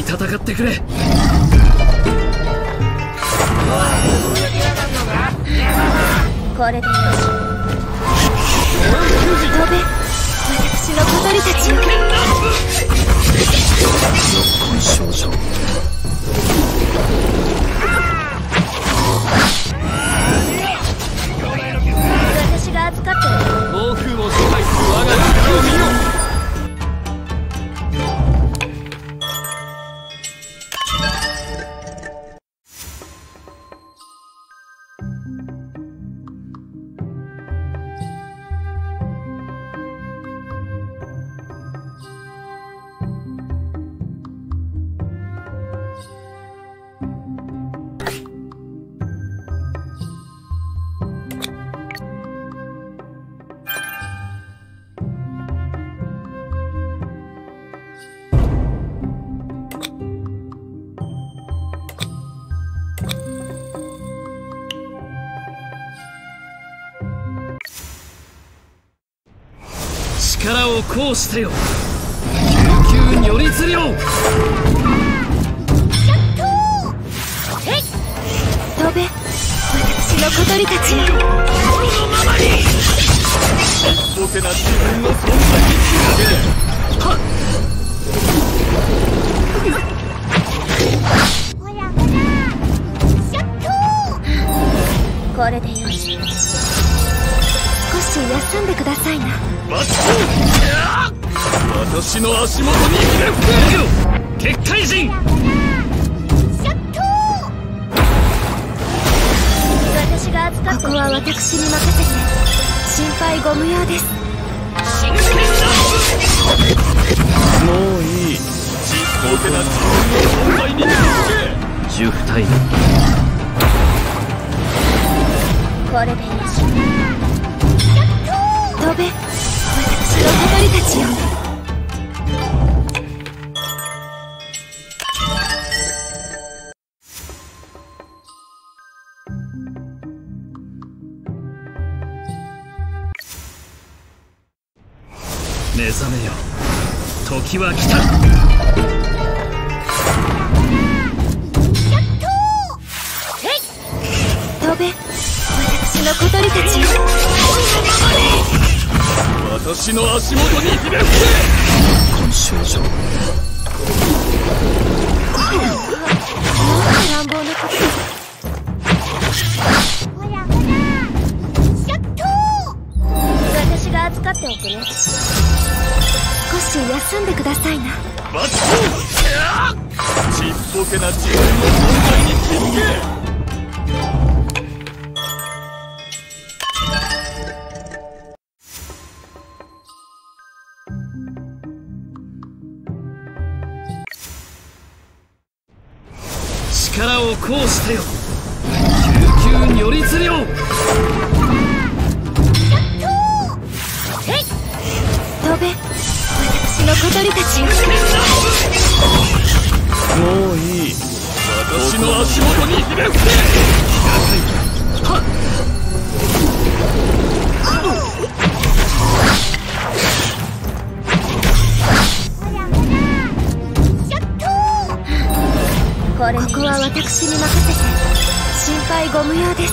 戦ってくれ。 これでよし。飛べ、私の小鳥たちよ。 少々。 私が預かってる。 暴風を支配する我が力を見よ。力を行使せよ。救急如律令。 飛べ、私の小鳥たちよ。 このままに。ちっぽけな自分の存在に気づけ。はっ。 これでよし。少し休んでくださいな。 私の足元に結界人。 私が預かってここは私に任せて。心配ご無用です。 真剣だ。もういい。ちっぽけな自分の存在に気づけ。10体目。 これでよし。飛べ、私の小鳥たちよ。 目覚めよ。時は来た。 飛べ、私の小鳥たちよ。 私の足元にひれ伏せ。今少女。 乱暴なことです。私が預かっておくね。少し休んでくださいな。 ちっぽけな自分の存在に気づけ。力を行使せよ。救急如律令。 飛べ、私の小鳥たちよ。 もういい。私の足元にひれ伏せ。はっ。 ここは私に任せて。心配ご無用です。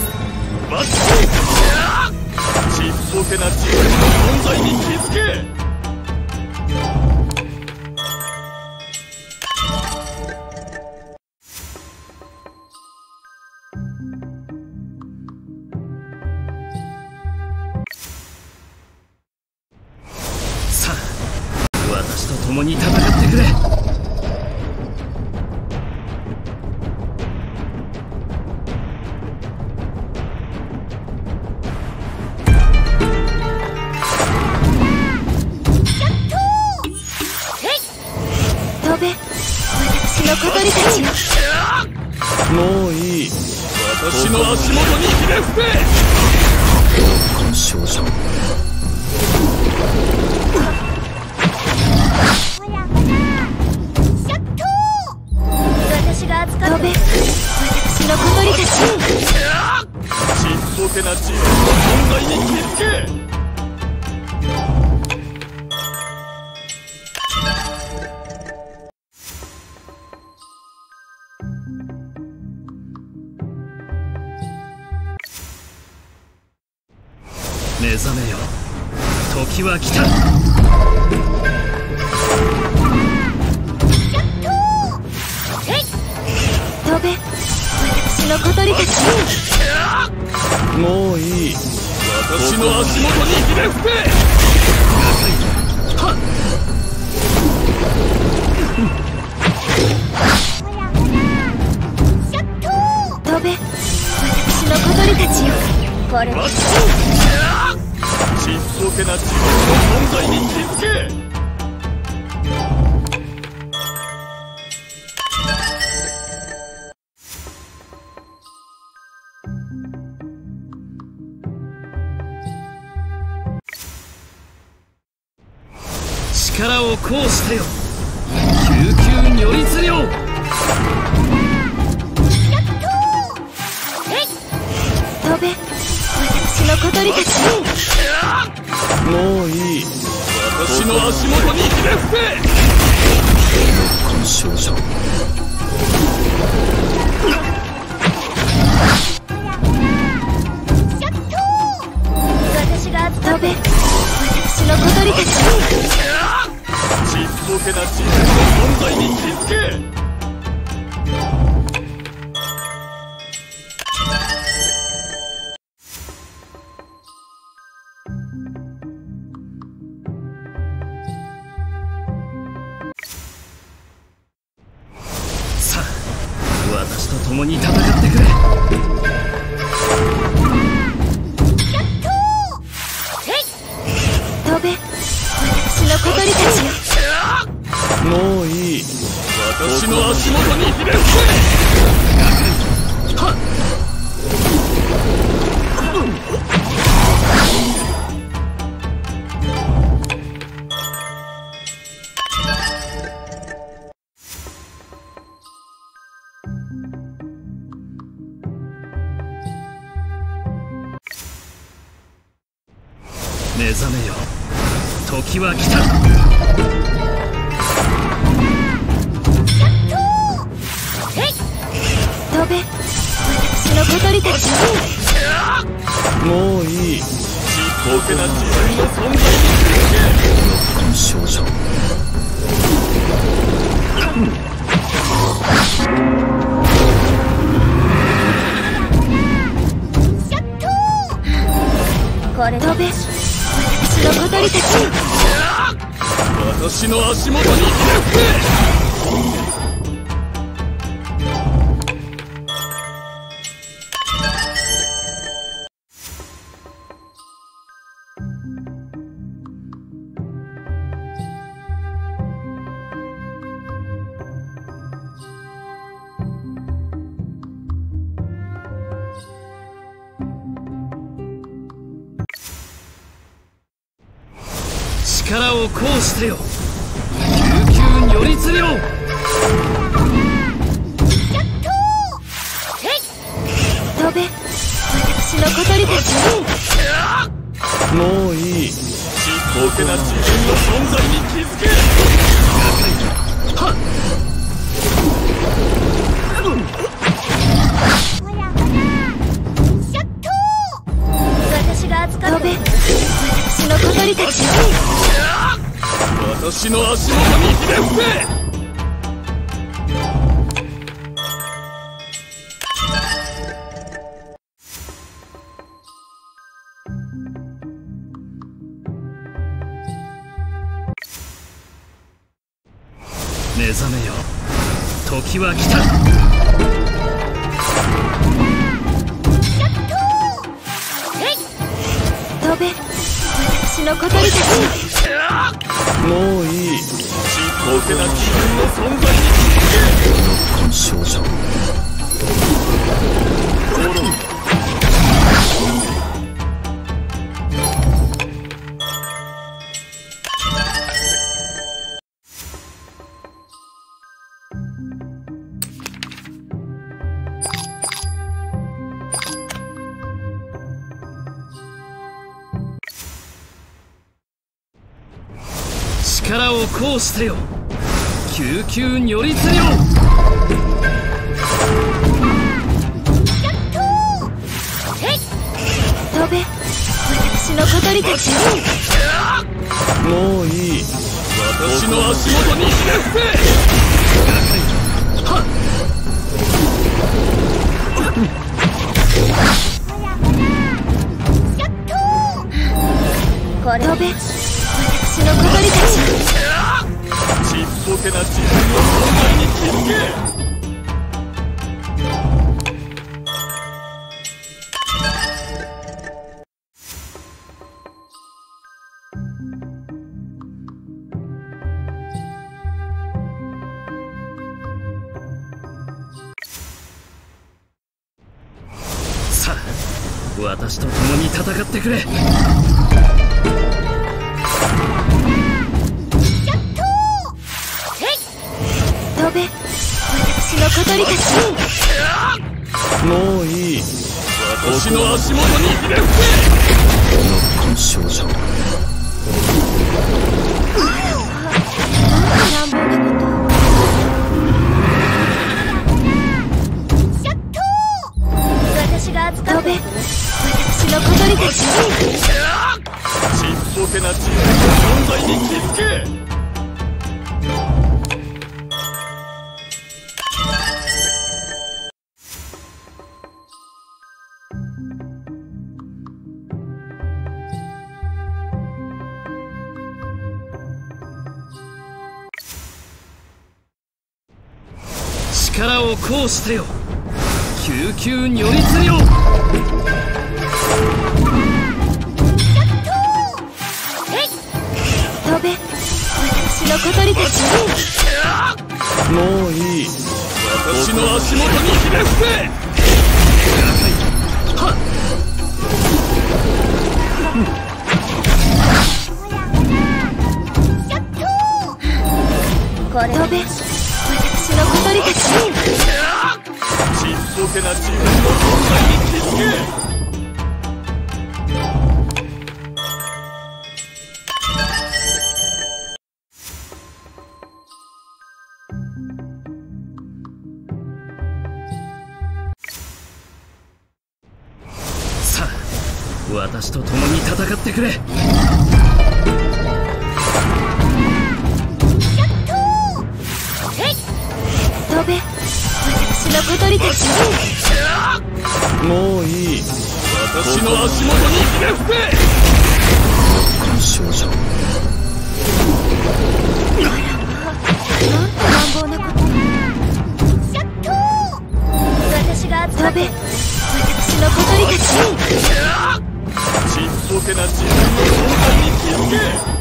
ちっぽけな自分の存在に気づけ。さあ、私と共に戦ってくれ。 飛べ、私の小鳥たちよ。 もういい。私の足元にひれ伏せ。今少女。 私が預かって。飛べ、私の小鳥たちよ。 ちっぽけな自分の存在に気づけ。 目覚めよ、時は来た。 飛べ、私の小鳥たち。 もういい。私の足元にひれ伏せ。 飛べ、私の小鳥たちよ。これはちっぽけな自分の存在に気づけ。力を行使してよ、救急如律令。 飛べ、私の小鳥たち。 もういい。私の足元にひれ伏せ。干渉者。 私が飛べ、私の小鳥たち。 ちっぽけな自分の存在に気づけ。さあ、私と共に戦ってくれ。 飛べ、私の小鳥たちよ。 もういい。私の足元にひれ伏せ。目覚めよ、時は来た。 飛べ、私の小鳥たち。 もういい。ちっぽけな自分の存在に気づけ。干渉者。 これ飛べ、私の小鳥たち。 私の足元にひれ伏せ。力を行使してよ、救急如律令。 飛べ、私の小鳥たち。 もういい。ちっぽけな自分の存在に気づけ。 私が扱って。飛べ、私の小鳥たち。 私の足元にひれ伏せ。目覚めよ、時は来た。 飛べ、私の小鳥たち。 もういい。ちっぽけな自分の存在に気づけ。干渉者。力を行使してよ、救急如律令。 飛べ、私の小たち。 もういい。私の足元にひれ伏せ。はっ。 これ飛べ、私の小鳥たち。 ちっぽけな自分の存在に気づけ。さあ、私と共に戦ってくれ。 飛べ、私の小鳥たち。 もういい。私の足元にひれ伏せ。この少女。 なんぼなこと。私が扱って。飛べ、私の小鳥たち。 ちっぽけな自分の存在に気づけ。力を行使せよ。救急如律令。 飛べ、私の小鳥たち。 もういい。私の足元にひれ伏せ。はっ。 これ飛べ、私の小鳥たち。 ちっぽけな自分の存在に気づけ。さあ、私と共に戦ってくれ。 飛べ、私の小鳥たち。 もういい。私の足元にひれ伏せ。この少女。 なんて乱暴なこと。私が扱って。飛べ、私の小鳥たち。 ちっぽけな自分の存在に気づけ。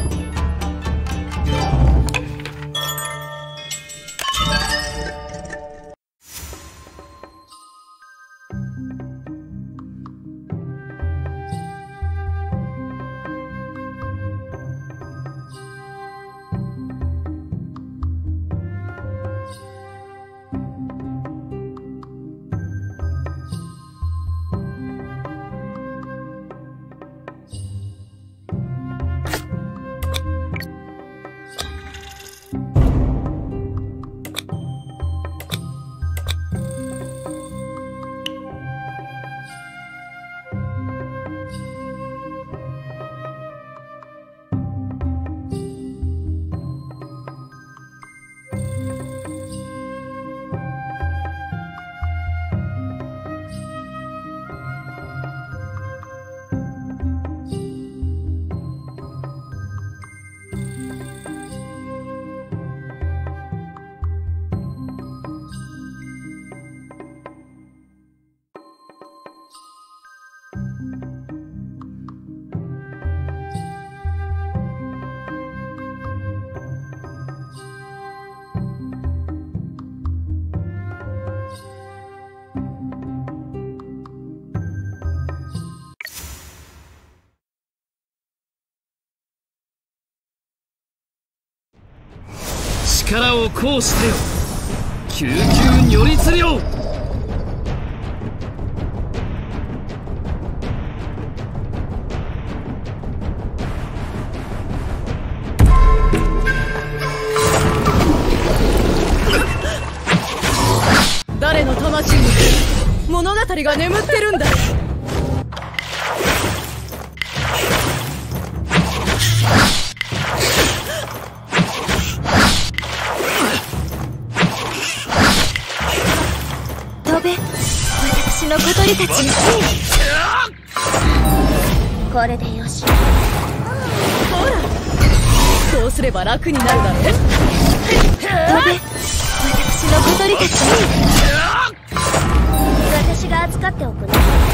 力を行使せよ。救急如律令。 誰の魂に物語が眠ってるんだ。 私の小鳥たちよ。これでよし。 ほら、そうすれば楽になるだろう。 飛べ、私の小鳥たち。私が預かっておくね。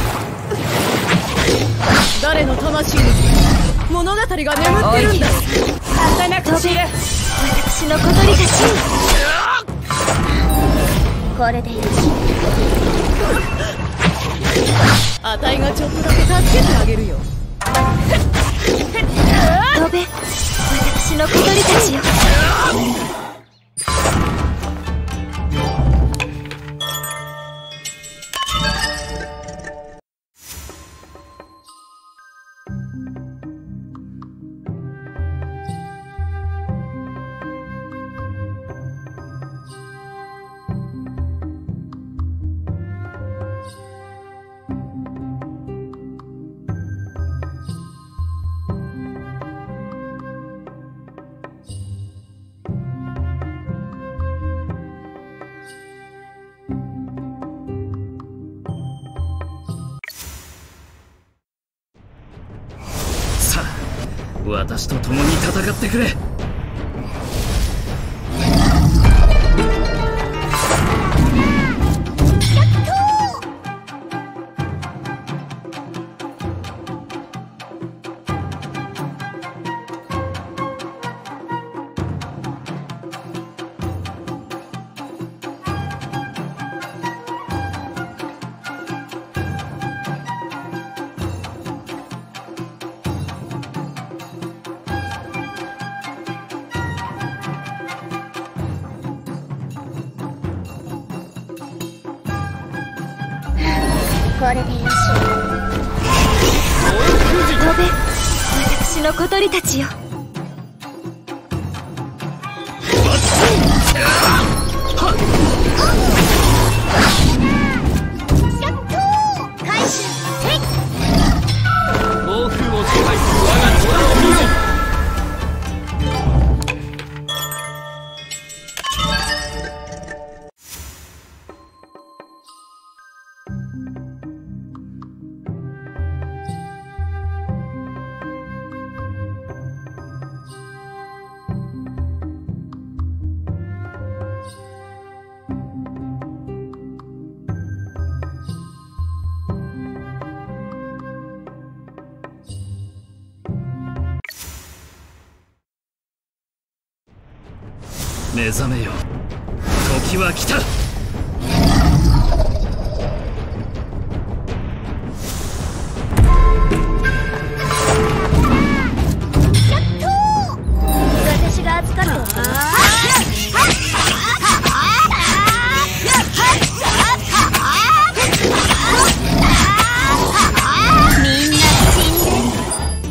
誰の魂に物語が眠ってるんだ。 飛べ、私の小鳥たち。これでよし。 あたいがちょっとだけ助けてあげるよ。 飛べ、私の小鳥たちよ。 私と共に戦ってくれ。 これでよし。飛べ、私の小鳥たちよ。 暴風を支配する我が力を見よ。目覚めよ、時は来た。 私が預かっておくね。みんな死んでる。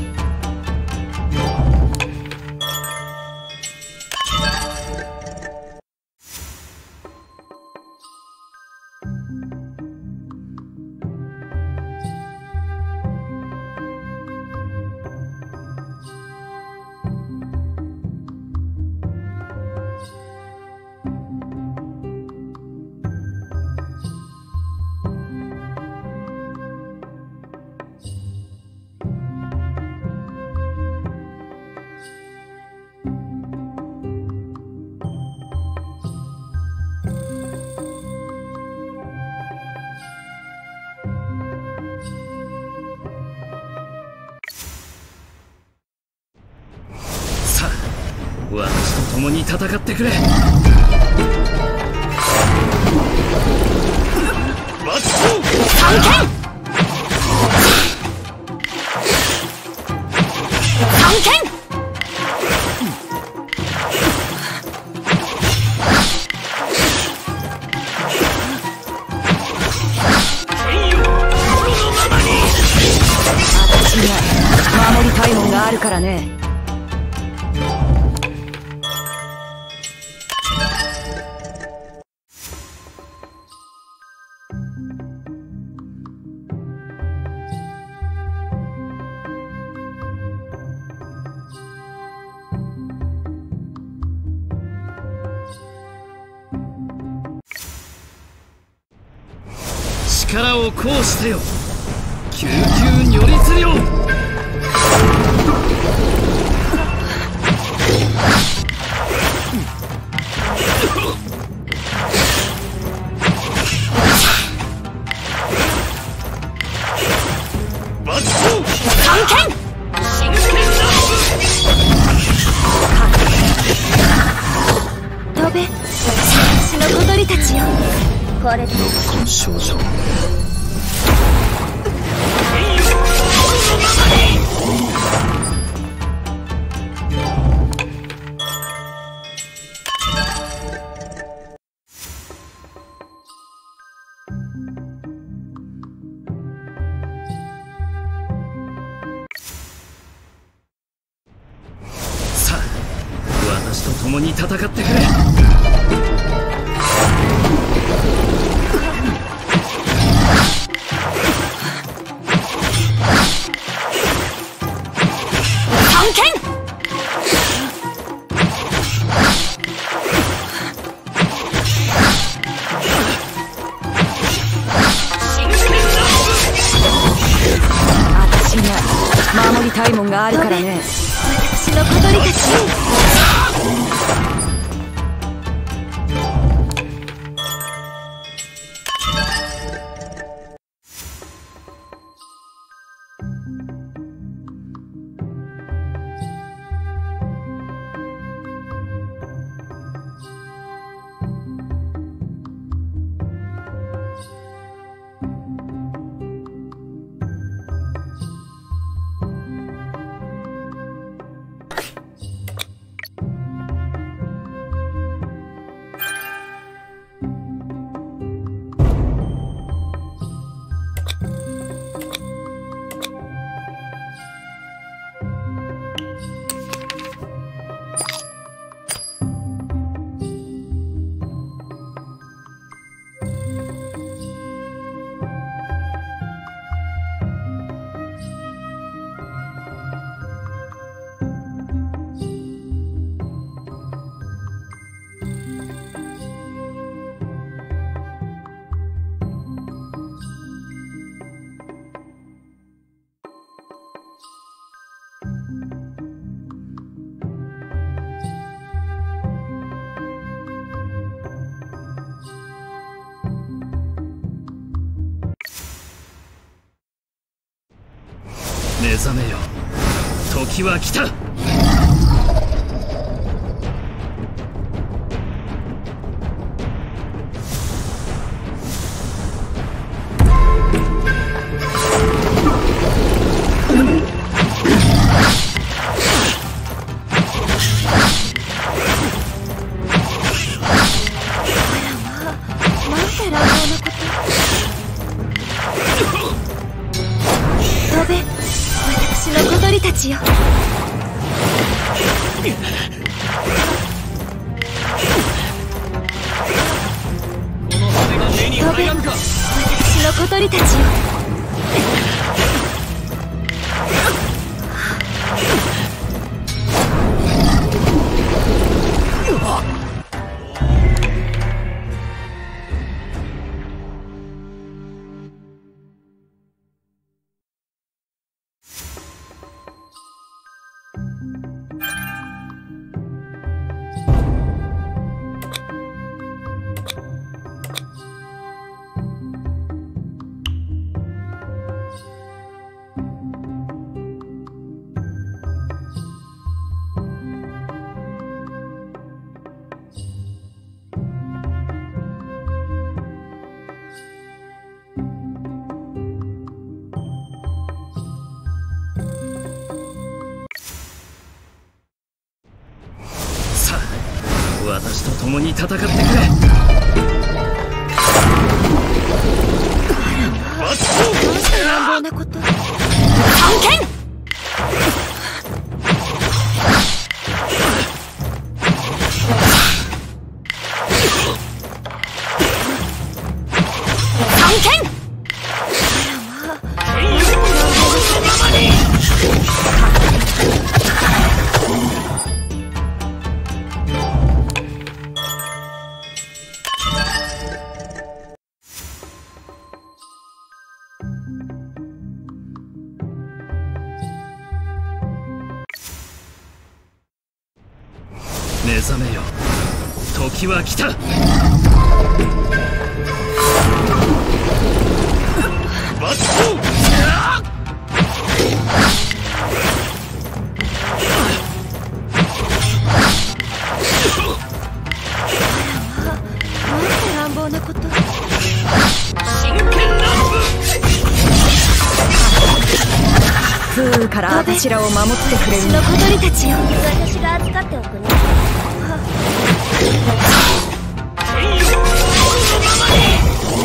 私と共に戦ってくれ。 私には守りたいもんがあるからね。 力を行使せよ。救急如律令。 飛べ、私の小鳥たちよ。これでノッコン少女。さあ、私と共に戦ってくれ。 私には守りたいもんがあるからね。 私の小鳥たちよ。 目覚めよ、時は来た。 飛べ、私の小鳥たちよ。 この羽が目に入らぬか。 私の小鳥たちよ。 私と共に戦ってくれ。 乱暴なこと。 目覚めよ、時は来た。バット乱暴なこと。 真剣な風雨から私らを守ってくれる私の小鳥たちよ。私が預かっておくね。 天よ、このままに。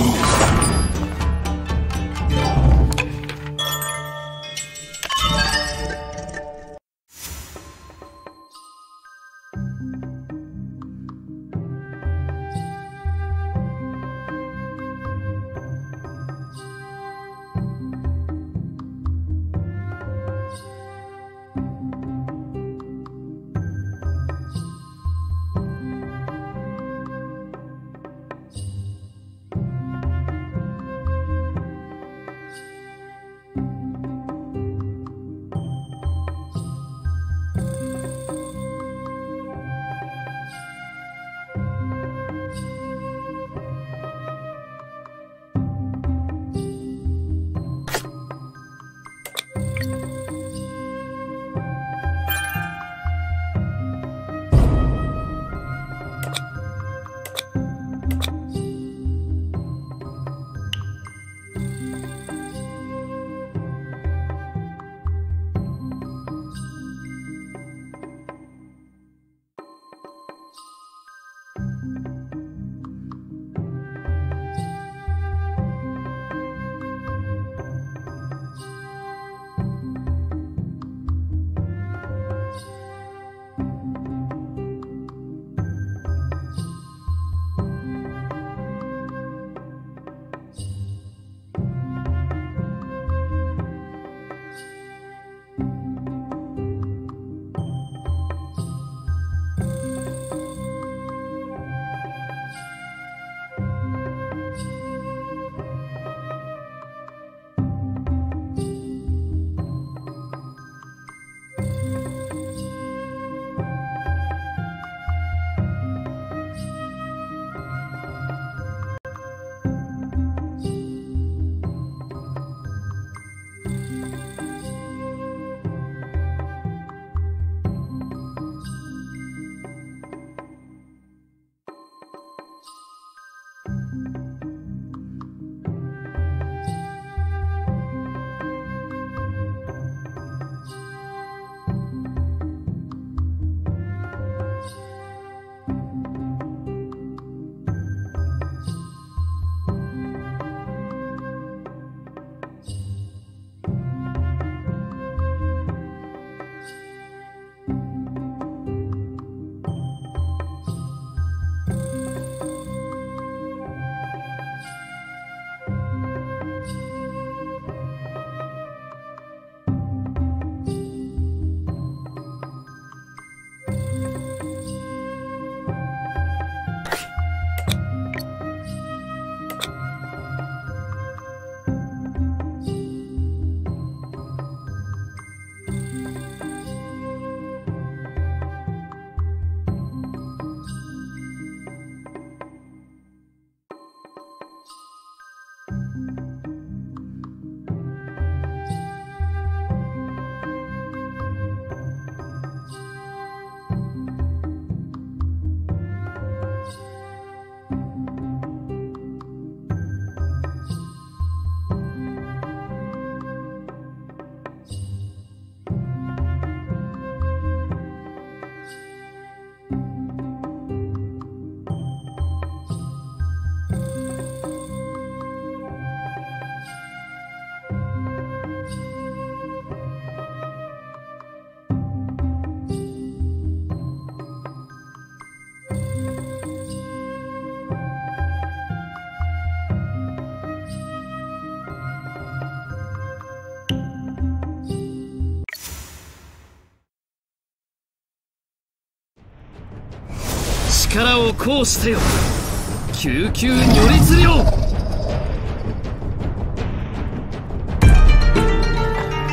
力を行使せよ、救急如律令。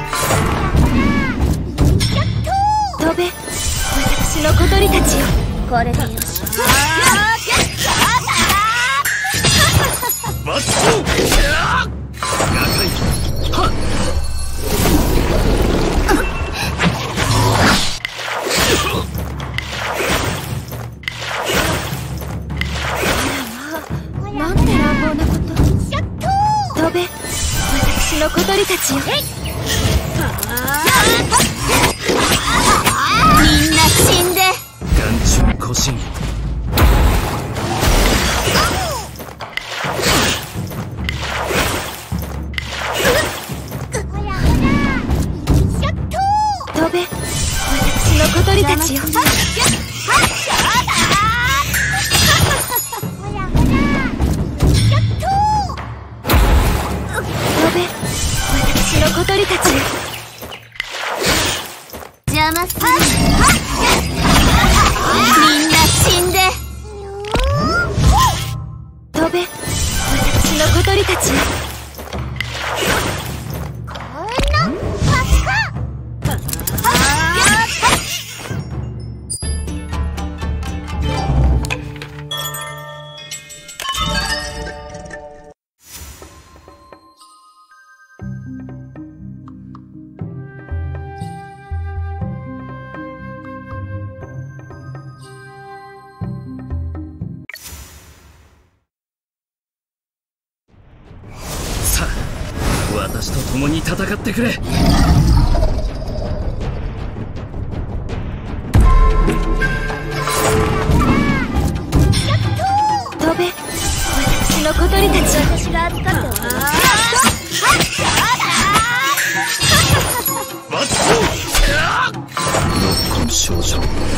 飛べ、私の小鳥たちよ。 これでよし。 バットはっなんて乱暴なこと。飛べ、私の小鳥たちよ。みんな死んで。 眼中古神。 飛べ、私の小鳥たちよ。私の小鳥たちよ。邪魔する。みんな死んで。飛べ、私の小鳥たちよ。 さあ、私と共に戦ってくれ。 飛べ、私の小鳥たち。私が預かっておく。 バットノッコン少女。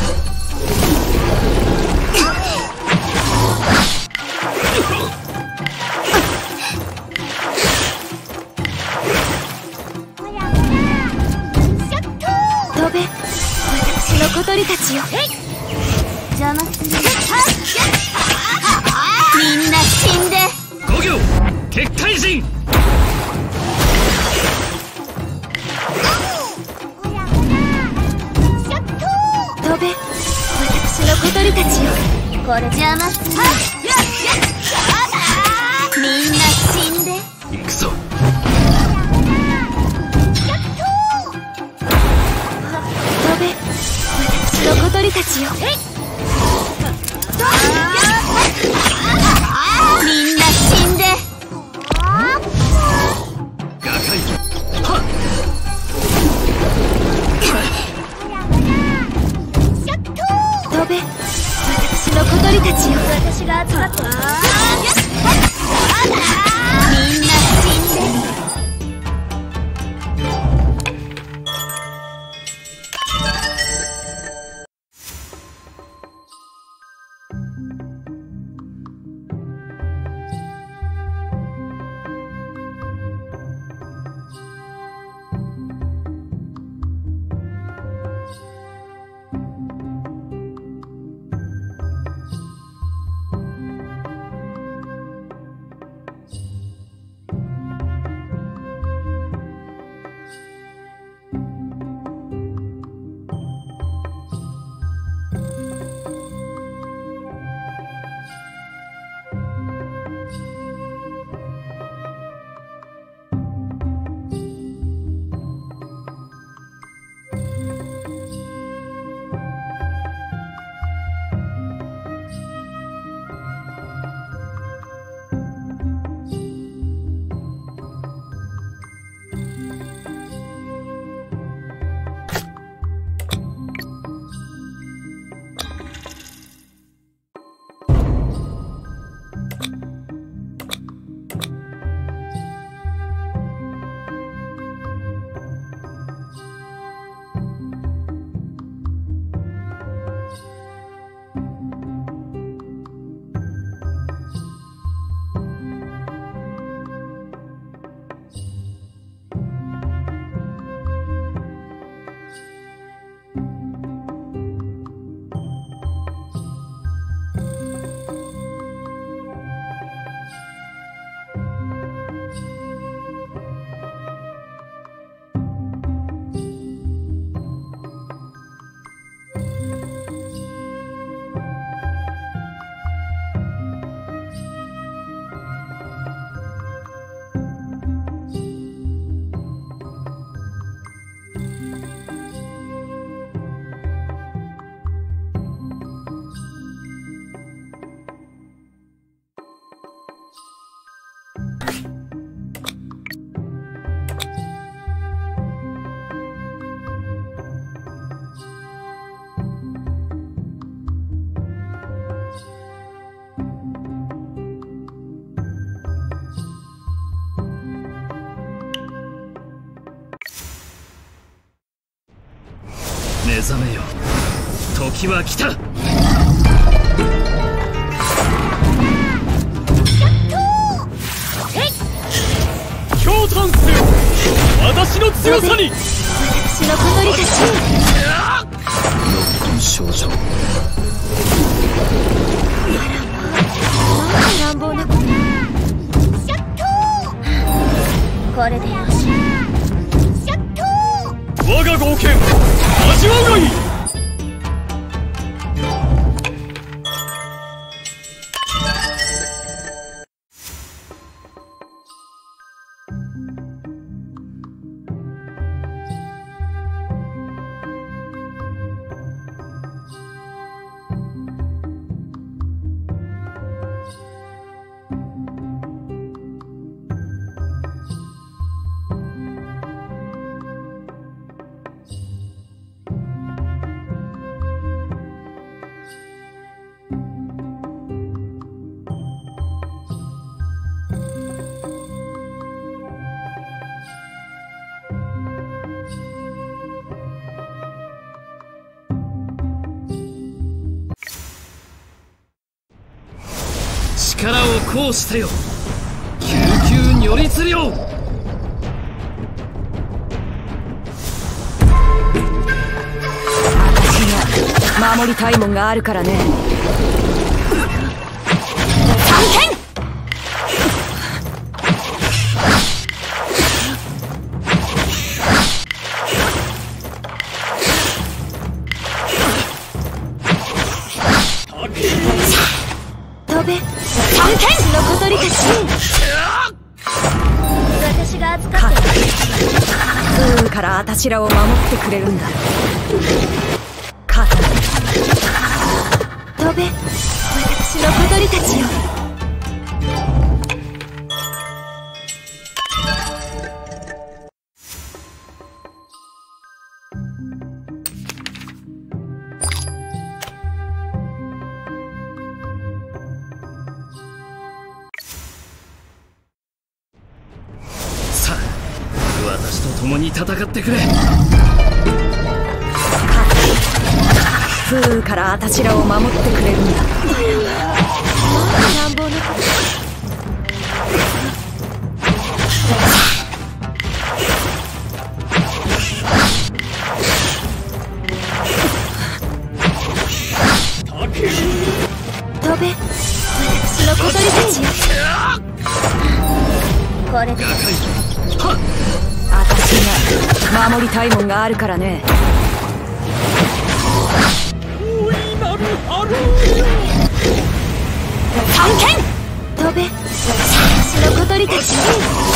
飛べ、私の小鳥たちよ。邪魔する。みんな死んで。 五行結界陣。 飛べ、私の小鳥たちよ。これ邪魔する。みんな死んで。 行くぞ。 飛べ、私の小鳥たちよ。みんな死んで。 瓦解。はっ飛べ、私の小鳥たちよ。私が預かっておく。みんな死んで。 覚めよ、時は来た。驚嘆せよ、私の強さに。 私の小鳥たち。 六根少女。 乱暴なこと。これでよし。 我が豪剣味わうがいい。力を行使せよ、救急如律令。 私が守りたいもんがあるからね。 飛べ、私の小鳥たち。私が預かってる。 不運からあたしらを守ってくれるんだ。勝つ。 飛べ、私の小鳥たちよ。 さあ、私と共に戦ってくれ。 不運からあたしらを守ってくれるんだ。 乱暴なこと。飛べ、私の小鳥たちよ。これであたしが守りたいもんがあるからね。 飛べ、私の小鳥たちよ。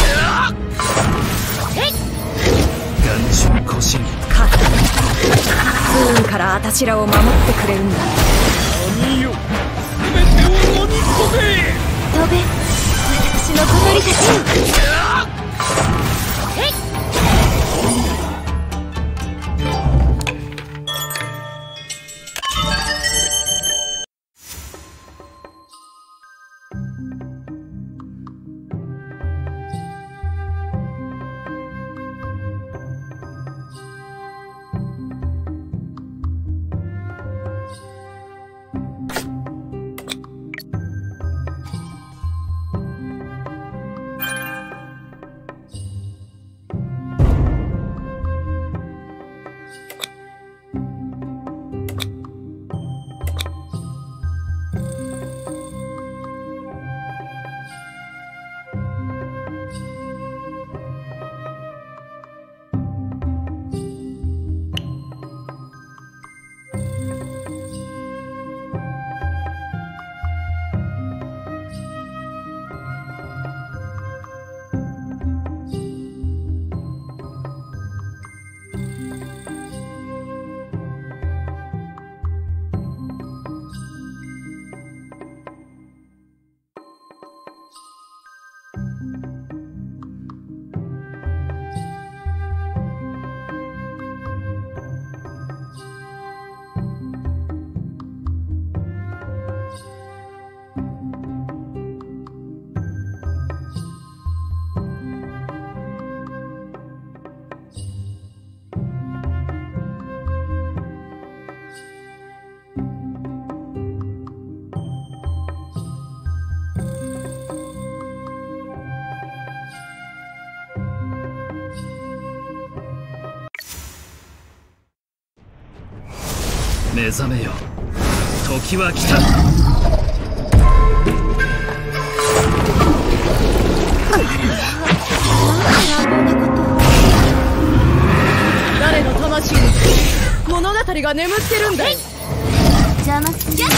眼中腰に。 勝つ。不運からあたしらを守ってくれるんだ。 神よ、全てを飲み込め。 飛べ、私の小鳥たちよ。 目覚めよ、時は来た。 誰の魂に物語が眠ってるんだよ。 邪魔する。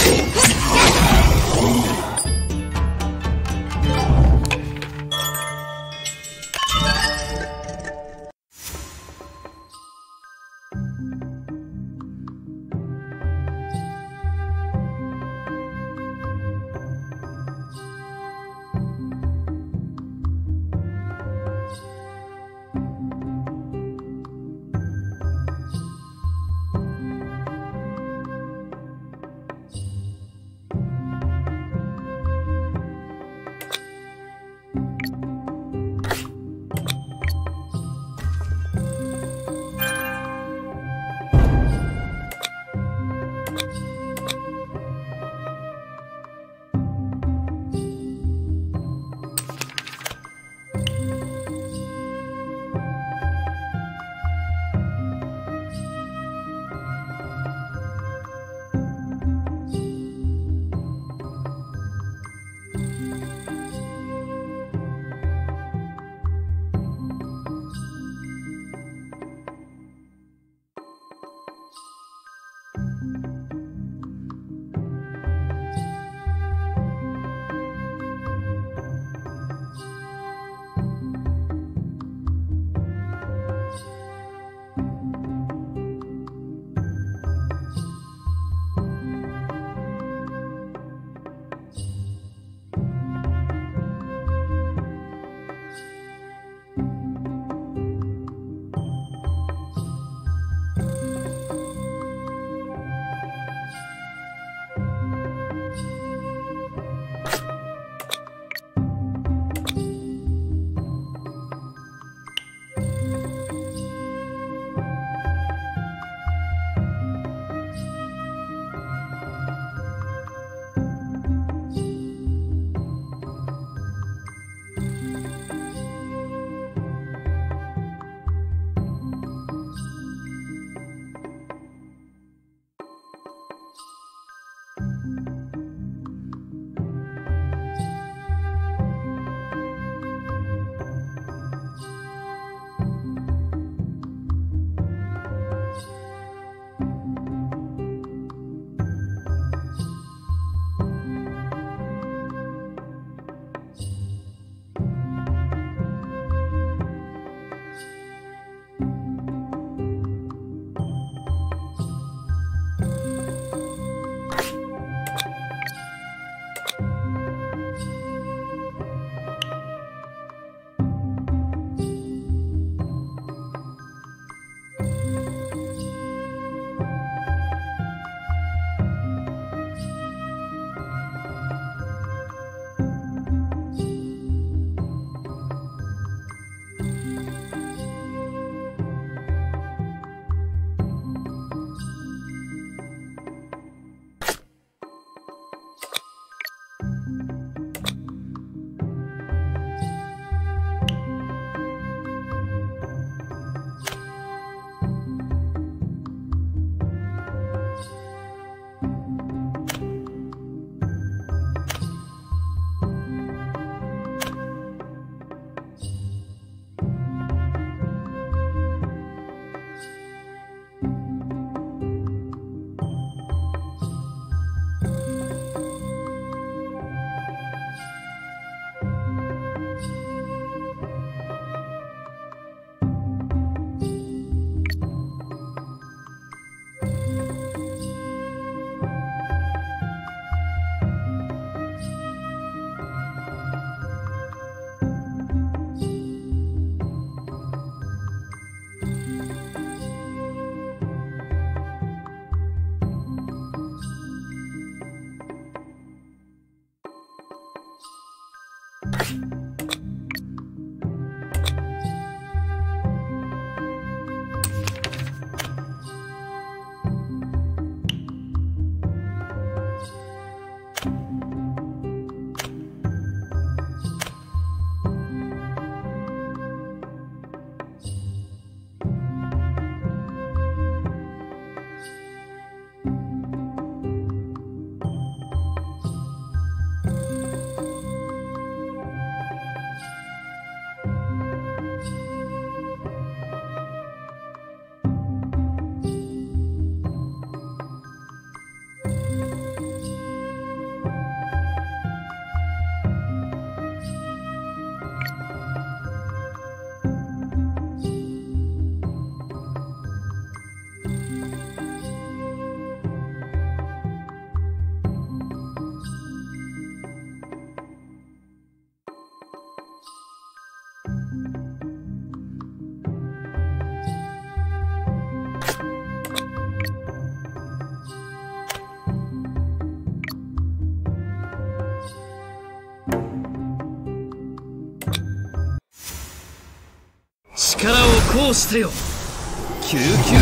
こうしてよ、救急より強。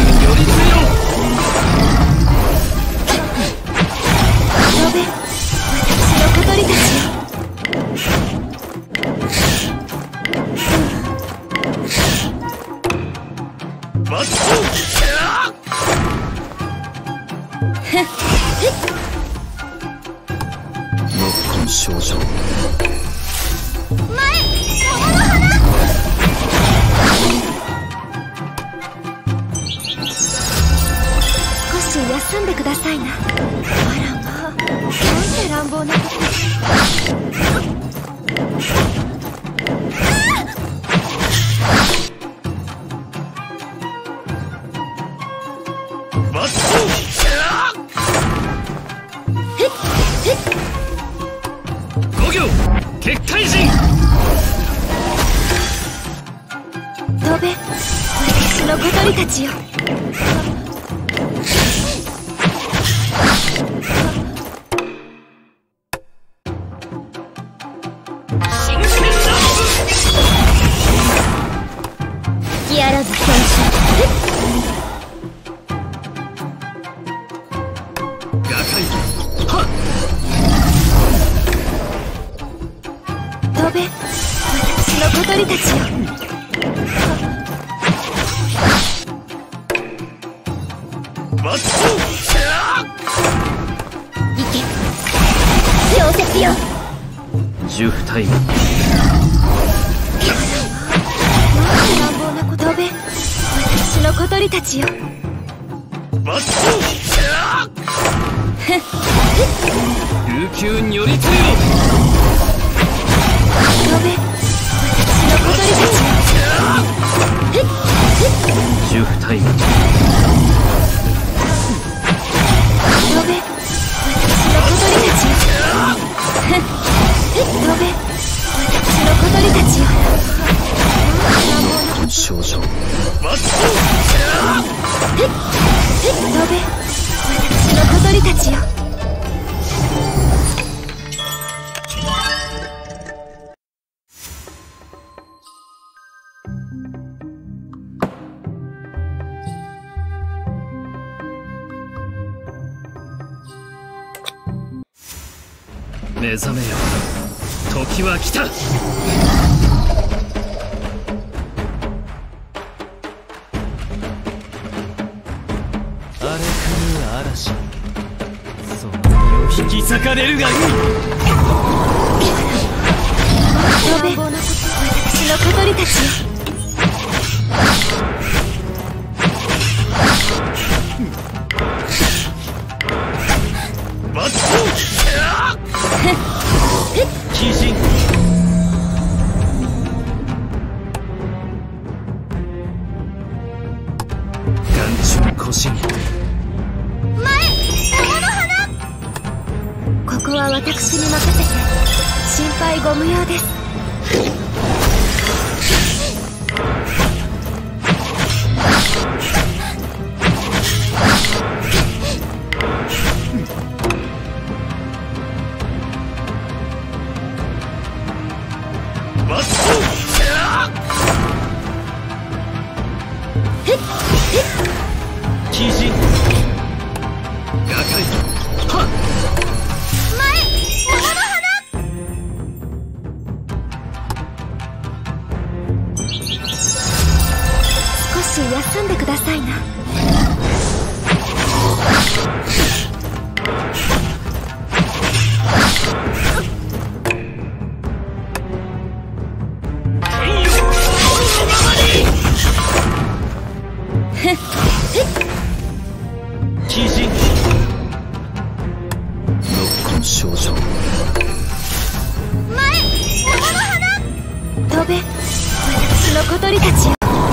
飛べ、私の小鳥たちよ。 待つぞ。ノッコン少女。 少し休んでくださいな。あらまあ、なんて乱暴なこと。 五行結界人。 飛べ、私の小鳥たちよ。隙あらず戦士。 画界はっ。 飛べ、私の小鳥たちよ。 待つぞ。 行け、氷雪よ。 重体。 なんて乱暴なこと。飛べ、私の小鳥たちよ。 待つぞ。琉球により強。 飛べ、私の小鳥たちよ。 重体。 飛べ、私の小鳥たちよ。飛べ、私の小鳥たちよ。 少女。待つぞ。 飛べ、私の小鳥たちよ。 目覚めよ、時は来た。荒れ狂う嵐、その身を引き裂かれるがいい。 飛べ、私の小鳥たちよ。 待つぞ。鬼人。眼中古神。 ここは私に任せて、心配ご無用です。 待つぞ。鬼人。画界はっ。 少し休んでくださいな。 鬼人。ノッコン少女。 飛べ、私の小鳥たちよ。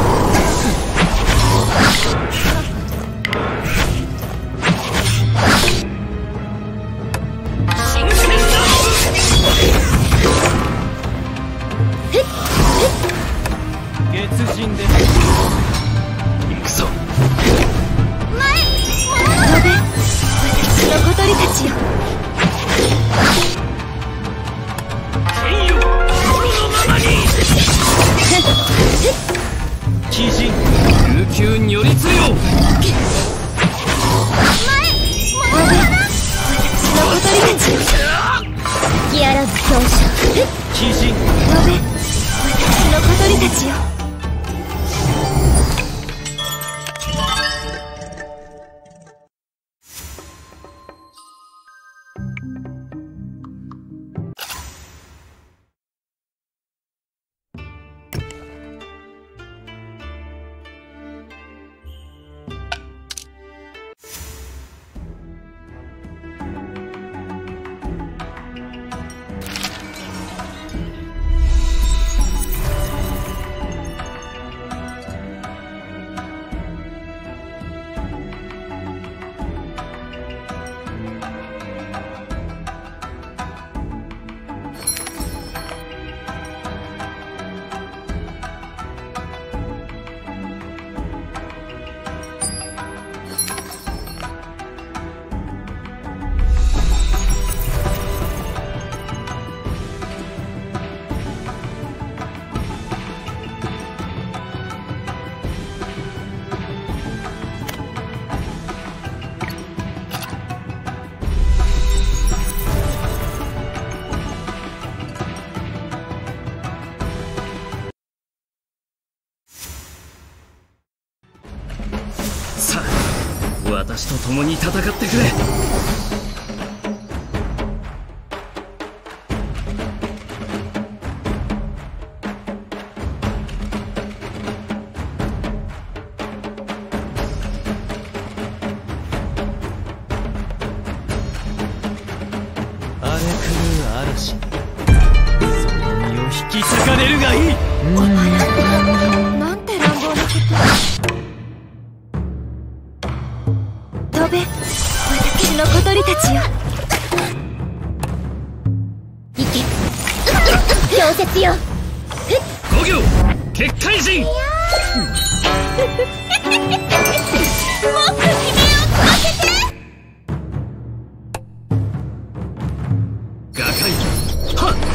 月人で行くぞ。 飛べ、私の小鳥たちよ。 天よ、心のままに。鬼鬼人琉球如立よ。 私の小鳥たちよ。隙あらず強者。 鬼人呼べ、私の小鳥たちよ。 さあ、私と共に戦ってくれ。荒れ狂う嵐、その身を引き裂かれるがいい。 なんて乱暴なこと。飛べ、私の小鳥たちよ。行け、氷雪よ。 五行結界人。 もっと君をさせて。 画界はっ。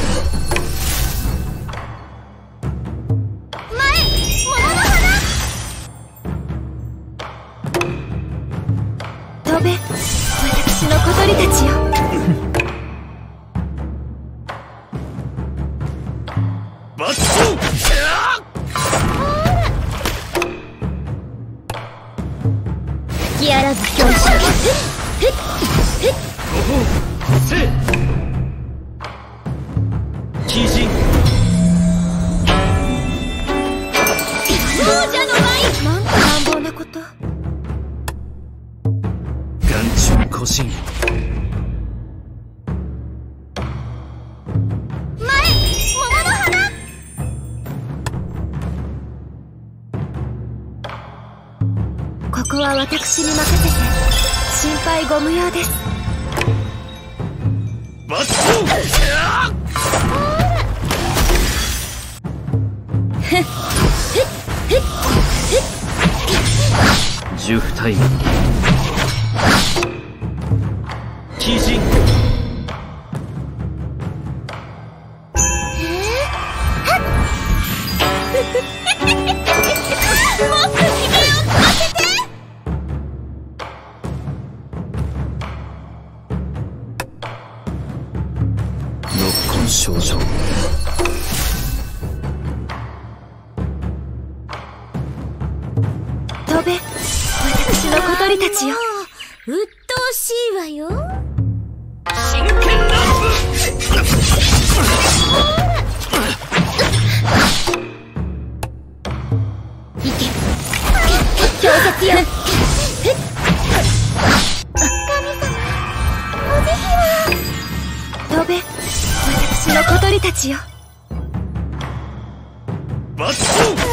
飛べ、私の小鳥たちよ。 バット。 隙あらず強者。 五方せ鬼人。 そうじゃのまい。なんて乱暴なこと。 眼中古神。 前、桃の花。ここは私に任せて心配ご無用です。 バット。十体鬼人。六根症状。 飛べ、私の小鳥たちよ。うっとうしいわよ。 真剣な行け、氷雪よ。神様、お慈悲は。飛べ、私の小鳥たちよ。 バット。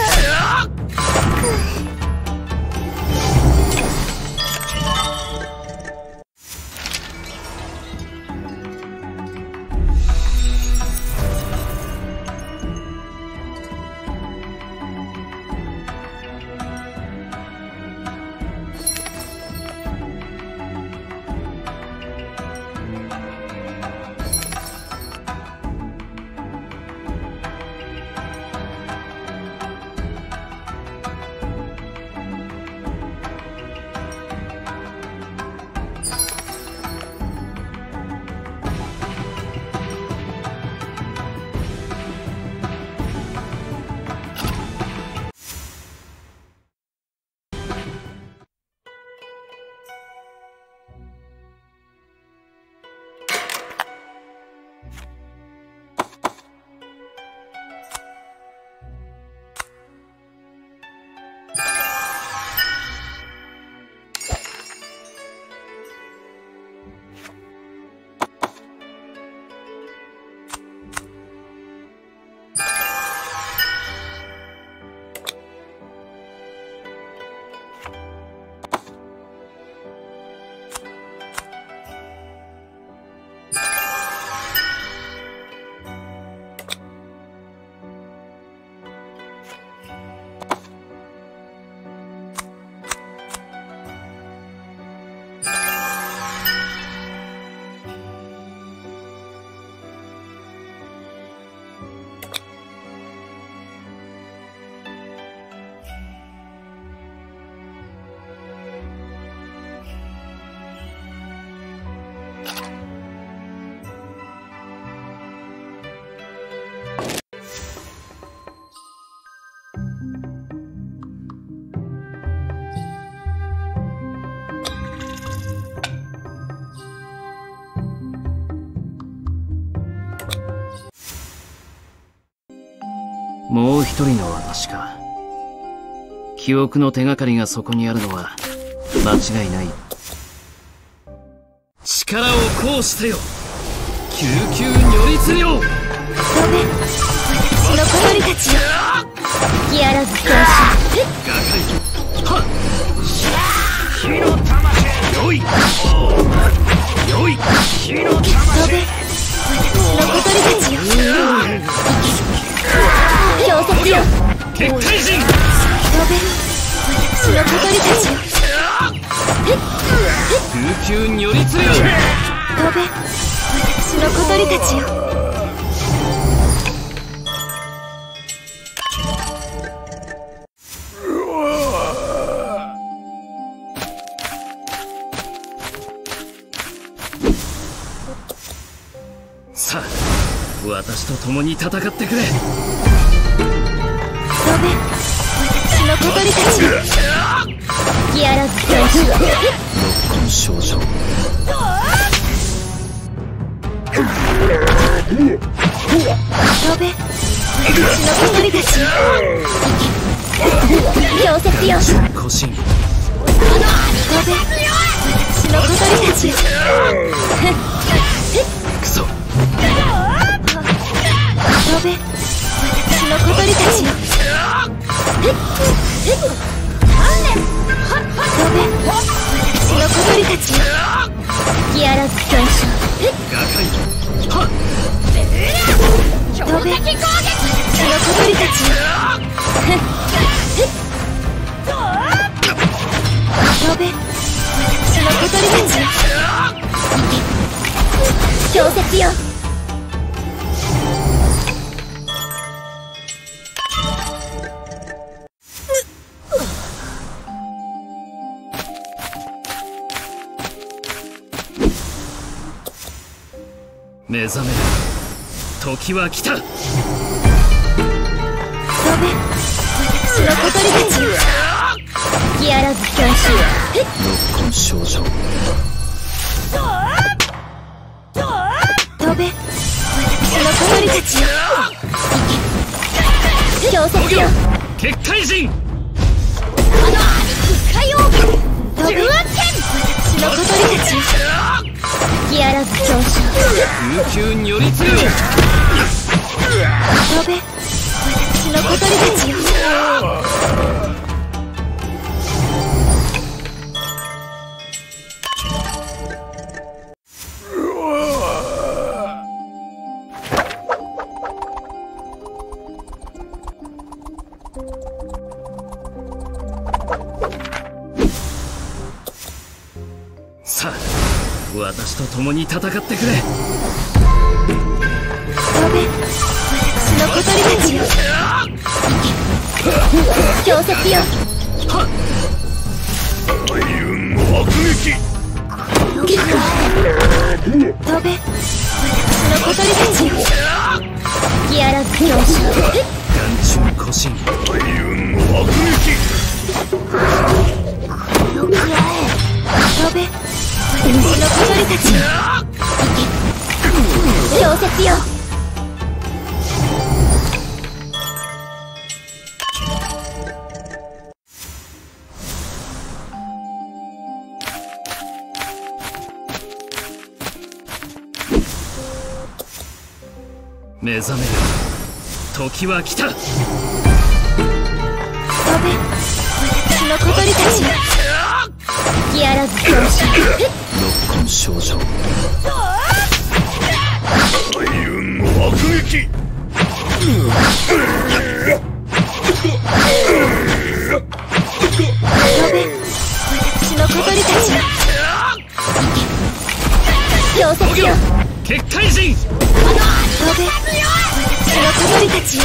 もう一人の私か。記憶の手がかりがそこにあるのは間違いない。力を行使せよ、救急如律令。 ごめん、私の小鳥たちよ。隙あらず強はっ、火の魂よいよい、火の魂。 ごめん、私の小鳥たちよ。強敵よ。 結界人。 ごめん、私の小鳥たちよ。 救急如律令。 ごめん、私の小鳥たちよ。 さあ、私と共に戦ってくれ。 ごめん、私の小鳥たちよ。隙あらず強敵。 六根少女。 ごめん、私の小鳥たちよ。強敵よ。 古神。 ごめん、私の小鳥たちよ。 クソ。 ごめん、私の小鳥たちよ。ごめん、私の小鳥たちよ。隙あらず強将。 はっ、 ごめん、私の小鳥たちよ。ごめん、私の小鳥たちよ。強敵よ。 目覚める。時は来た。 ごめん、私の小鳥たちよ。隙あらず強襲。 六根少女。 ごめん、私の小鳥たちよ。強敵よ。 結界人。 ごめん、私の小鳥たちよ。隙あらず強襲。 救急如律令。 ごめん、私の小鳥たちよ。 さあ、私と共に戦ってくれ。 ごめん、私の小鳥たちよ。強敵よ。 はっ、大運の悪撃。 ごめん、私の小鳥たちよ。隙あらず強襲。 眼中古神。大運の悪撃。 ごめん、私の小鳥たちよ。強敵よ。 目覚める。時は来た。 ごめん、私の小鳥たちよ。隙あらず強襲。 六根少女。大運の悪撃。 ごめん、私の小鳥たちよ。強敵よ。 結界人。 ごめん、私の小鳥たちよ。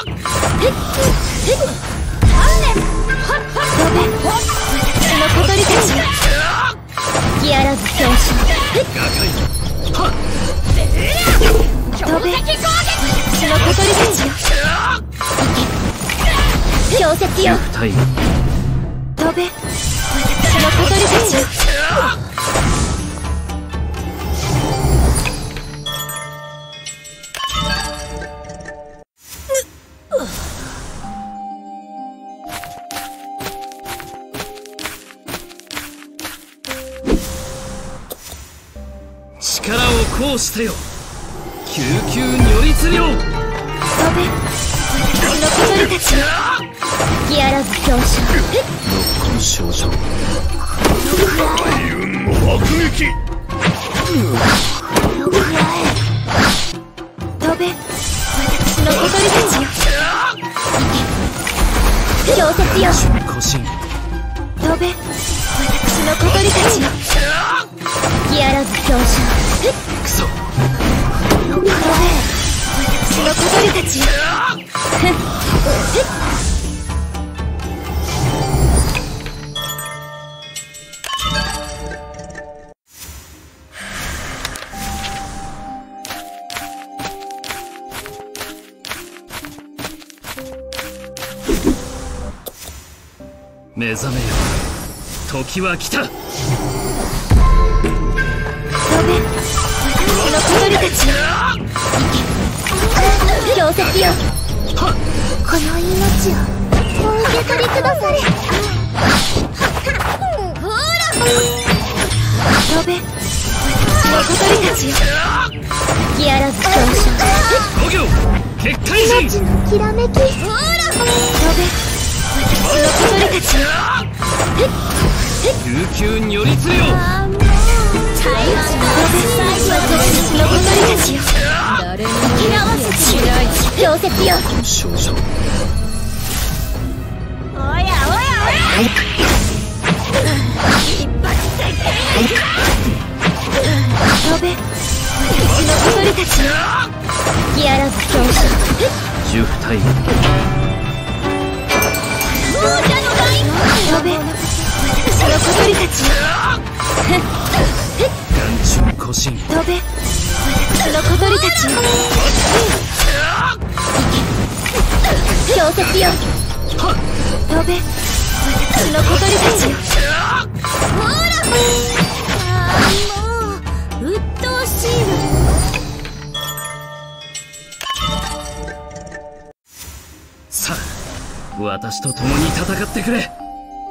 ごめん、私の小鳥たちよ。隙あらず強襲。 はっ、 ごめん、私の小鳥たちよ。強敵よ。 タイム。 ごめん、私の小鳥たちよ。 こうしたよ。救急如律令。 飛べ、私の小鳥たちよ。ギアラブ強者。 六根少女。大運の爆撃。 飛べ、私の小鳥たちよ。氷雪よ。 古神。 飛べ、私の小鳥たちよ。ギアラブ強者。 クソ。 飛べ、私の小鳥たちよ。 目覚めよ。時は来た。 飛べ、私の小鳥たちよ。氷雪よ。この命をお受け取りくだされ。ほら、飛べ、私の小鳥たちよ。ギアラブ強者。 五行結界人。 命のきらめき。ほら、飛べ、私の小鳥たちよ。 救急如律令。 飛べ、私の小鳥たちよ。 誰にもしない。 氷雪よ。 少女。 おやおやおや。飛べ、私の小鳥たちよ。ギアラブ強者。 十体。 飛べ、私の小鳥たちよ。 眼中古神。 飛べ、私の小鳥たちよ。氷雪よ。飛べ、私の小鳥たちよ。ほら、もう鬱陶しいわ。 さあ、私と共に戦ってくれ。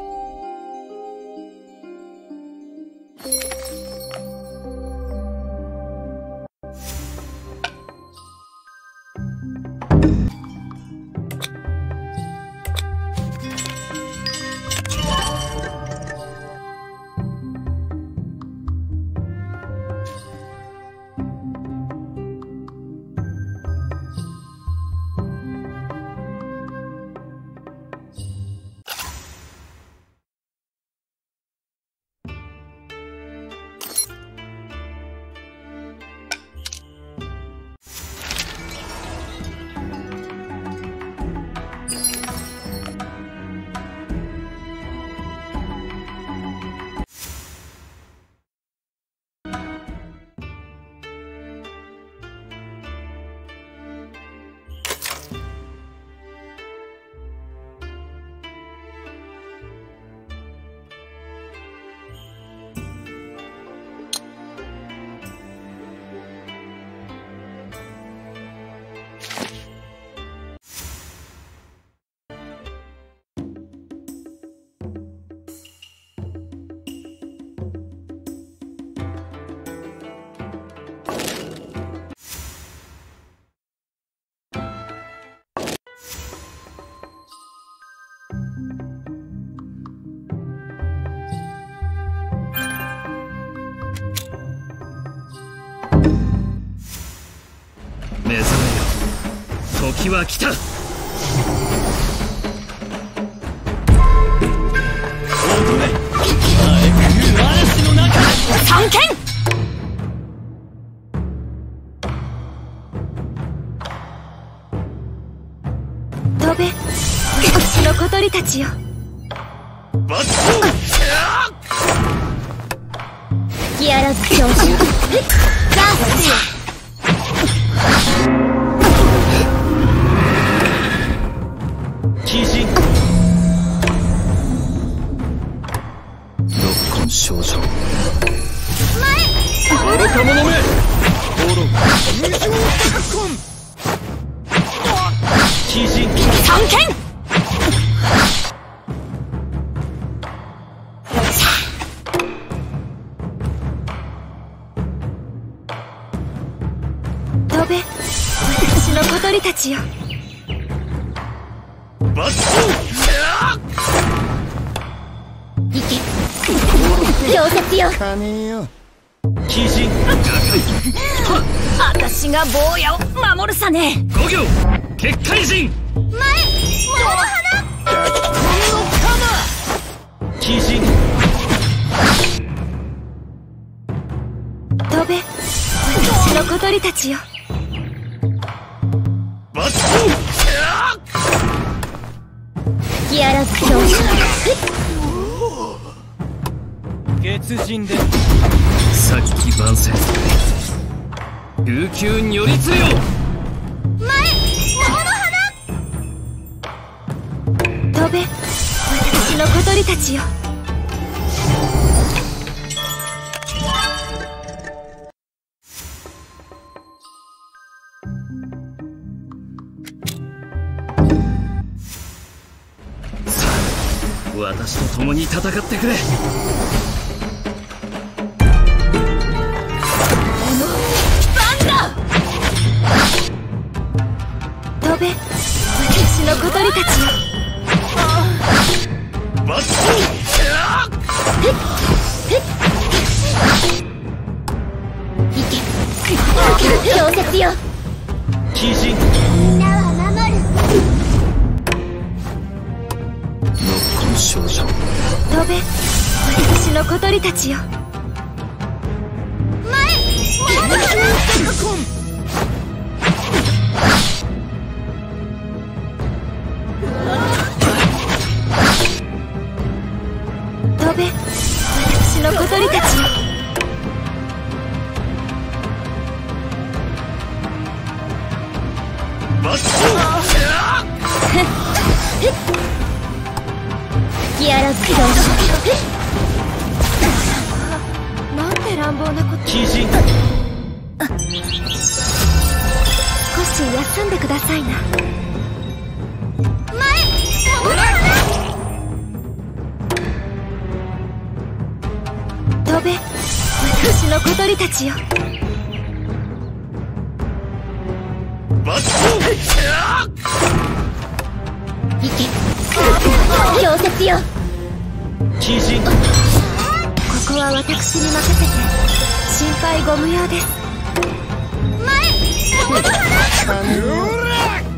目覚めよ。時は来た。 三剣。 飛べ、私の小鳥たちよ。ギアラブ強者。ザス。 鬼神。六根少女。愚か者め。討論。無情結婚。鬼神。 三剣。 ちよ。 バッ行け。氷雪よ。 金よ。 鬼人私が坊やを守るさね。 5行結界人桃の花。 鬼人飛べ。私の小鳥たちよ。 バッ吹き荒らず表彰。 月人でさっき万世琉球如立よ。 桃の花。飛べ。私の小鳥たちよ。 私と共に戦ってくれ。 飛べ。私の小鳥たちよ。 バッ行け。氷雪よ。 鬼人みんなは守る。 ノッコン少女飛べ。私の小鳥たちよ。桃の花。飛べ。私の小鳥たちよ。 バッ吹き荒らず表彰。なんて乱暴なこと。 鬼人少し休んでくださいな。飛べ。私の小鳥たちよ。 バッ行け。氷雪よ。 鬼人ここは私に任せて。心配ご無用です。桃の花。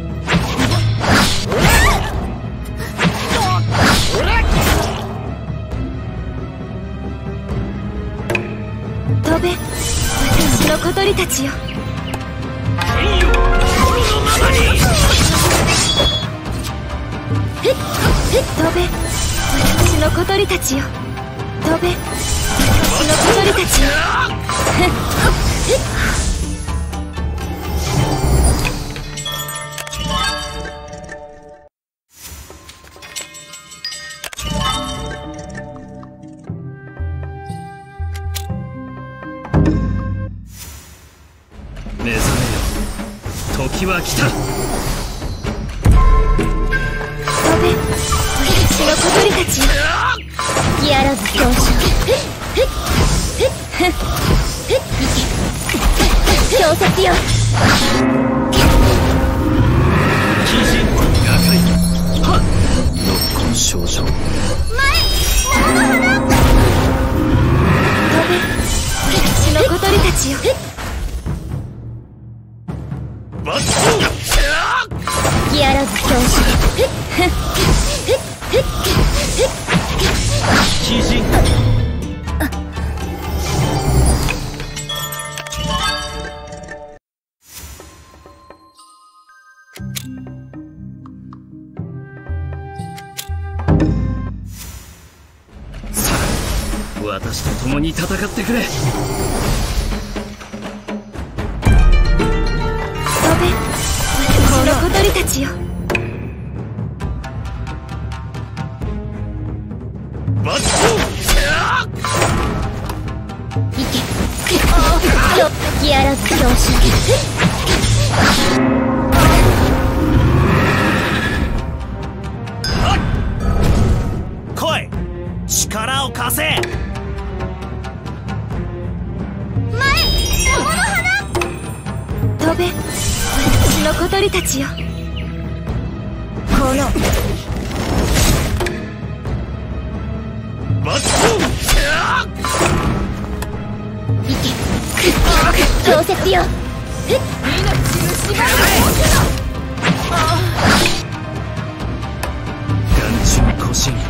飛べ。私の小鳥たちよ。 天よ心のままに。 飛べ。私の小鳥たちよ。飛べ。私の小鳥たちよ。 目覚めよ時は来た。 飛べ。私の小鳥たちよ。吹き荒らず表彰。氷雪よ。 鬼人瓦解はっノッコン少女桃の花。飛べ。私の小鳥たちよ。 バッ吹き荒らず表彰。 鬼人さあ私と共に戦ってくれ。 飛べ。私の小鳥たちよ。 バッ行け。吹き荒らず表彰。 来い力を貸せ。 桃の花。飛べ。私私の小鳥たちよ。 このバッ調節よ。 眼中腰に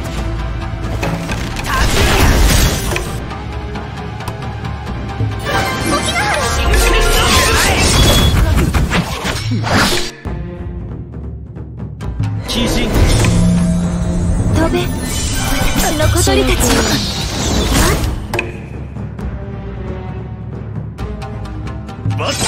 鬼人飛べ、私の小鳥たちよ。 バッ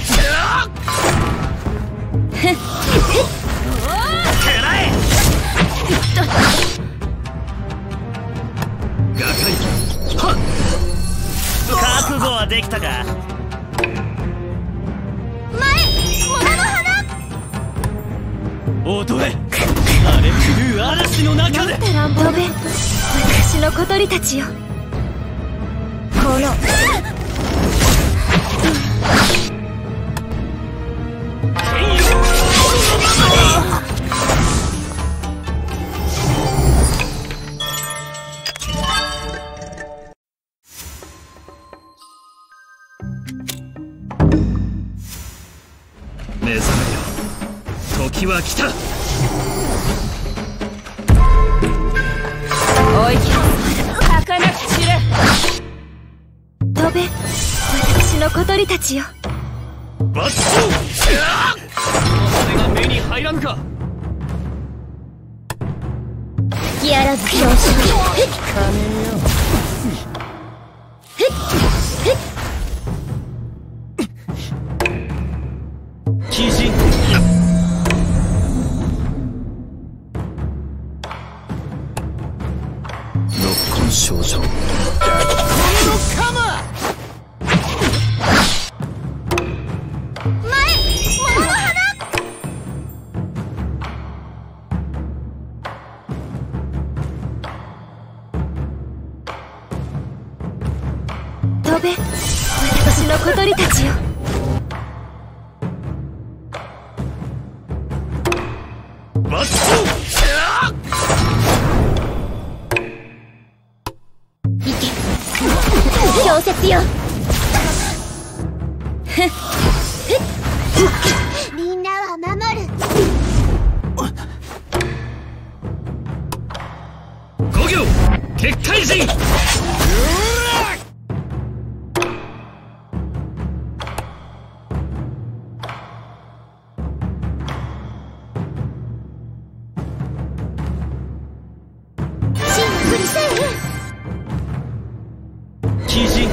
覚悟はできたか。踊れ、荒れ狂う嵐の中で。 飛べ、私の小鳥たちよ。 この目覚めよ、時は来た。 おいき儚く散れ。飛べ、私の小鳥たちよ。 バッそれが目に入らぬか。 隙あらず表彰。 鬼人ノッコン少女飛べ、私の小鳥たちよ。 バッ調節よ。みんなは守る。 五行結界人。鬼人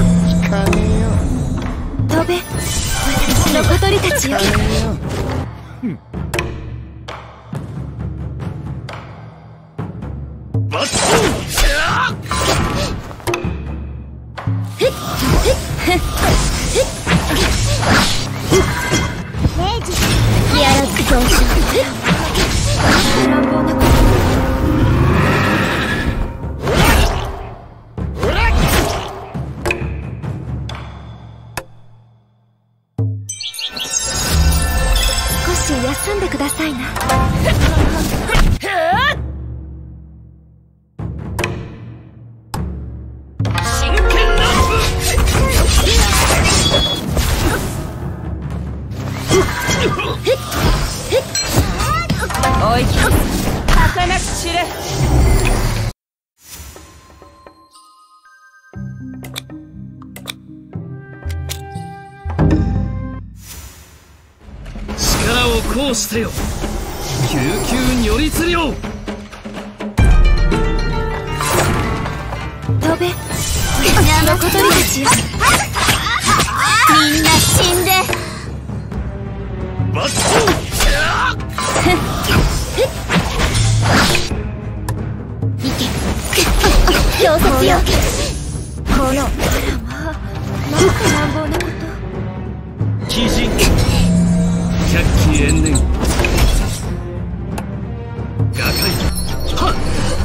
飛べ、私の小鳥たちよ。 バッ隙あらず表彰。乱暴なこと。少し休んでくださいな。 真剣なおいき儚く散れ。 力を行使せよ、救急如律令。 飛べ、私の小鳥たちよ。みんな死んで。 バッ調節よ。 このなんて乱暴なこと。 鬼人百鬼延年。瓦解はっ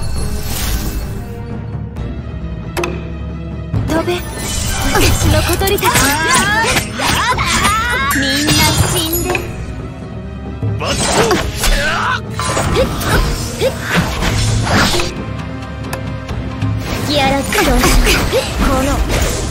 飛べ、私の小鳥たち。みんな死んで。 ギアラス同士この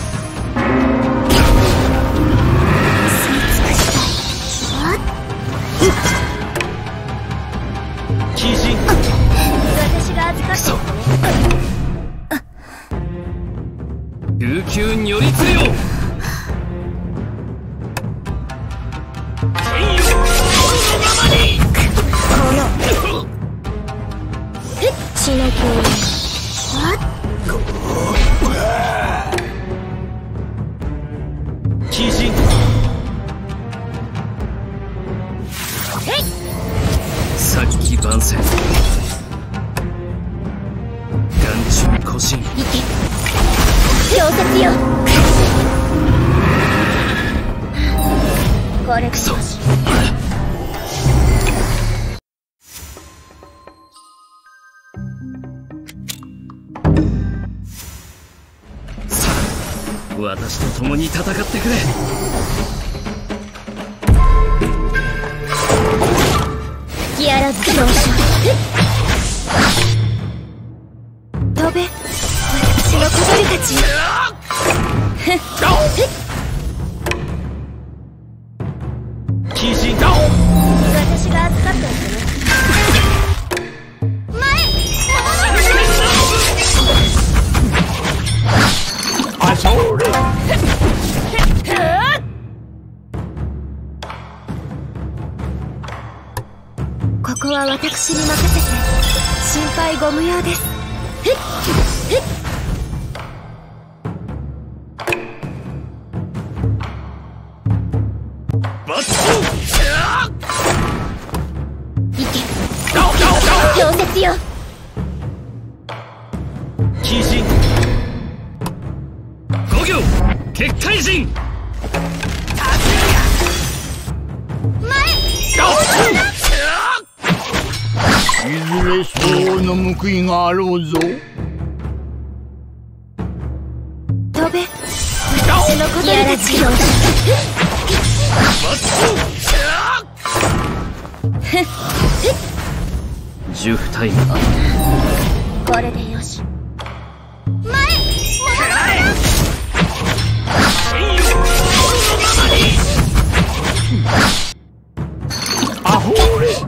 鬼人私が預かって琉球によりつれよ天よこのままに血の氷鬼人先番宣眼中古神氷雪よこれクソさあ私と共に戦ってくれギアラズ同士飛べ私の小鳥たちよ鬼人私が預かっておくねあそれここは私に任せて心配ご無用ですバッ氷雪よ鬼人五行結界人いずれ相応の報いがあろうぞ。 飛べ私の小鳥たちよジュフタイムこれでよしアホーレ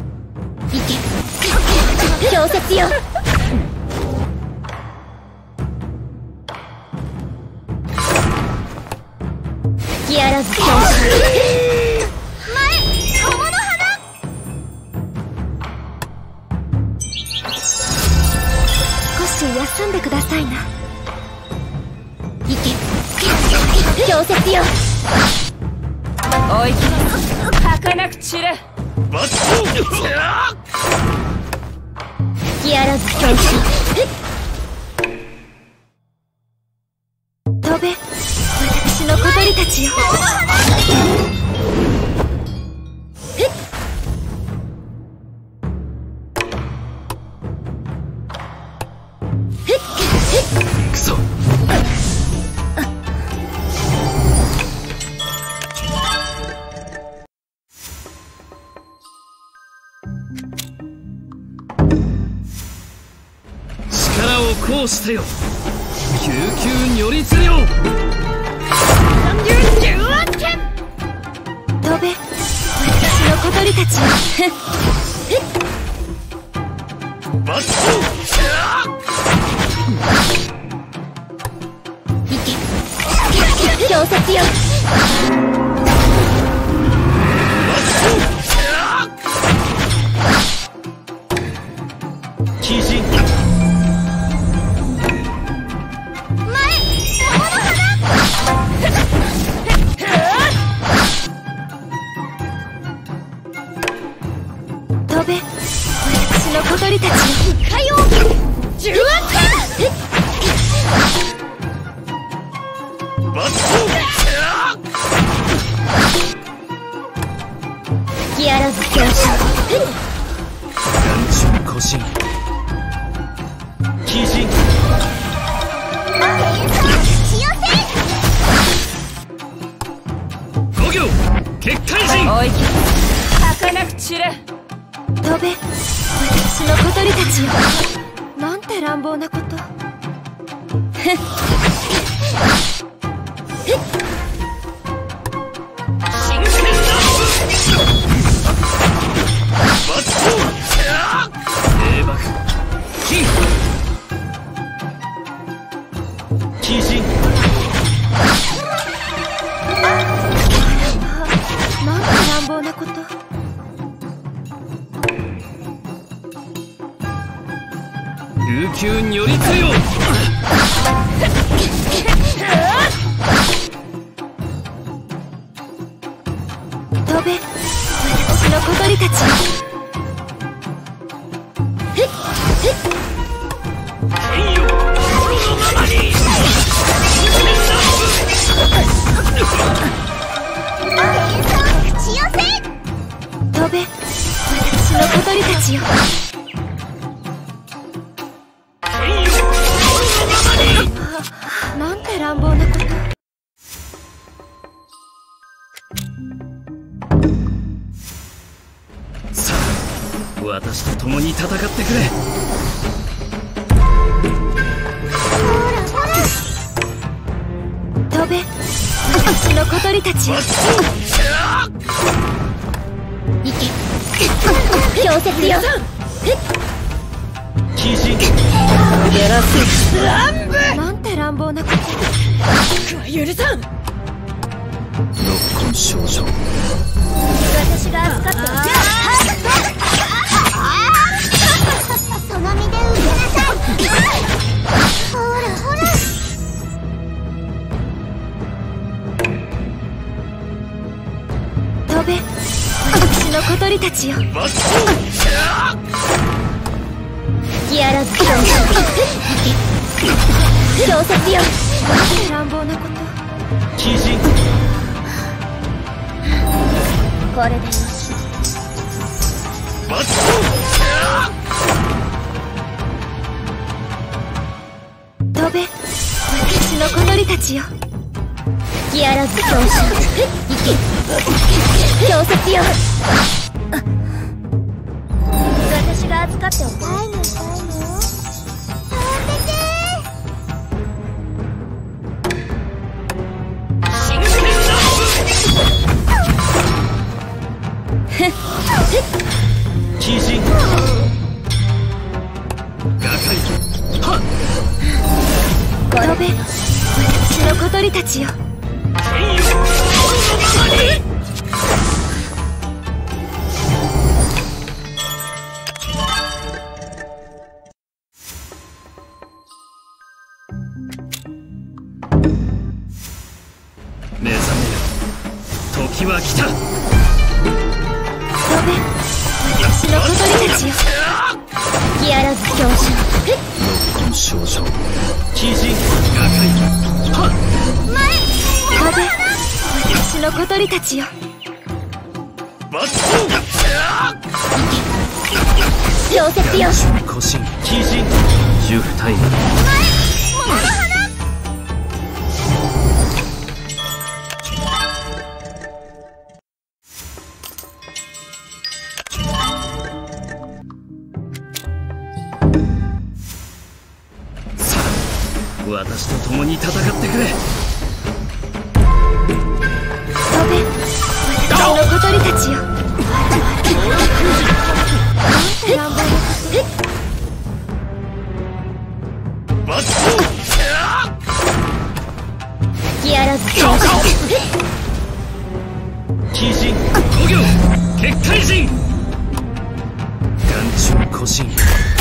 氷雪よギアラズ教師少し休んでくださいな氷雪よおいきます儚く散れバッギアラズ教師飛べ私の小鳥たちよクソ力を行使せよ救急によりつれよ飛べ私の小鳥たちよバッ氷雪よ鬼人飛べ私の小鳥たちよ火曜重圧バッギアラズ教師眼中古神鬼人五行結界人おいきます儚く散れ飛べ、私の小鳥たちよ。なんて乱暴なこと。なんて乱暴なこと。 琉球如立よ。 飛べ、私の小鳥たちよ。 天よ、心のままに。 飛べ、私の小鳥たちよ。 天よ、心のままに。 なんて乱暴なこと。 さあ、私と共に戦ってくれ。 飛べ、私の小鳥たちよ。行け、氷雪よ。 鬼人やらせ乱舞。 なんて乱暴なこと。 許さん。 六根少女。 私が預かってます。その身で受けなさい。ほらほら。飛べ、私の小鳥たちよ。やらず氷雪よ。なんて乱暴なこと。 鬼人これでよし。飛べ、私の小鳥たちよ。やらず氷雪よ。私が預かっておく。 鬼人飛べ、私の小鳥たちよ。 天よ、心のままに。目覚めよ、時は来た。 飛べ、私の小鳥たちよ。やらず恐怖。 六根少女。鬼人はっ。 飛べ、私の小鳥たちよ。氷雪よ。 古神鬼人十体。さあ、私と共に戦ってくれ。 飛べ、私の小鳥たちよ。なんて乱暴なこと。やらず恐怖。 鬼人五行結界人眼中古神。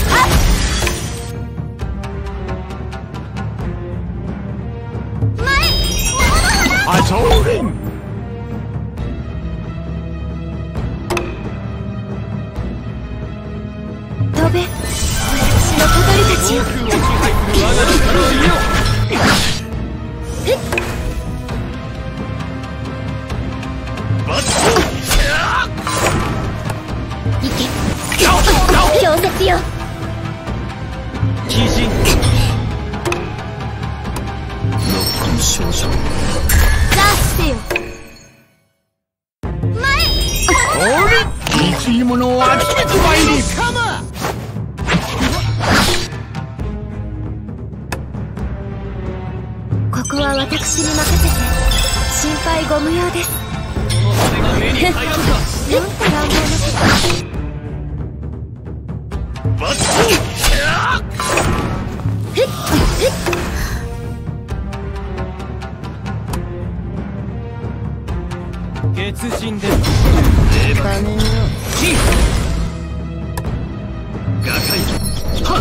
I told him! 飛べ、私の小鳥たちよ。行け、氷雪よ。 鬼人六根少女。 出してよ。 あれ一いものを集めてまいり。 ここは私に任せて心配ご無用です。 目に入らんか。 なんて乱暴なバッ血人です。他人よ。ガカイ。はっ。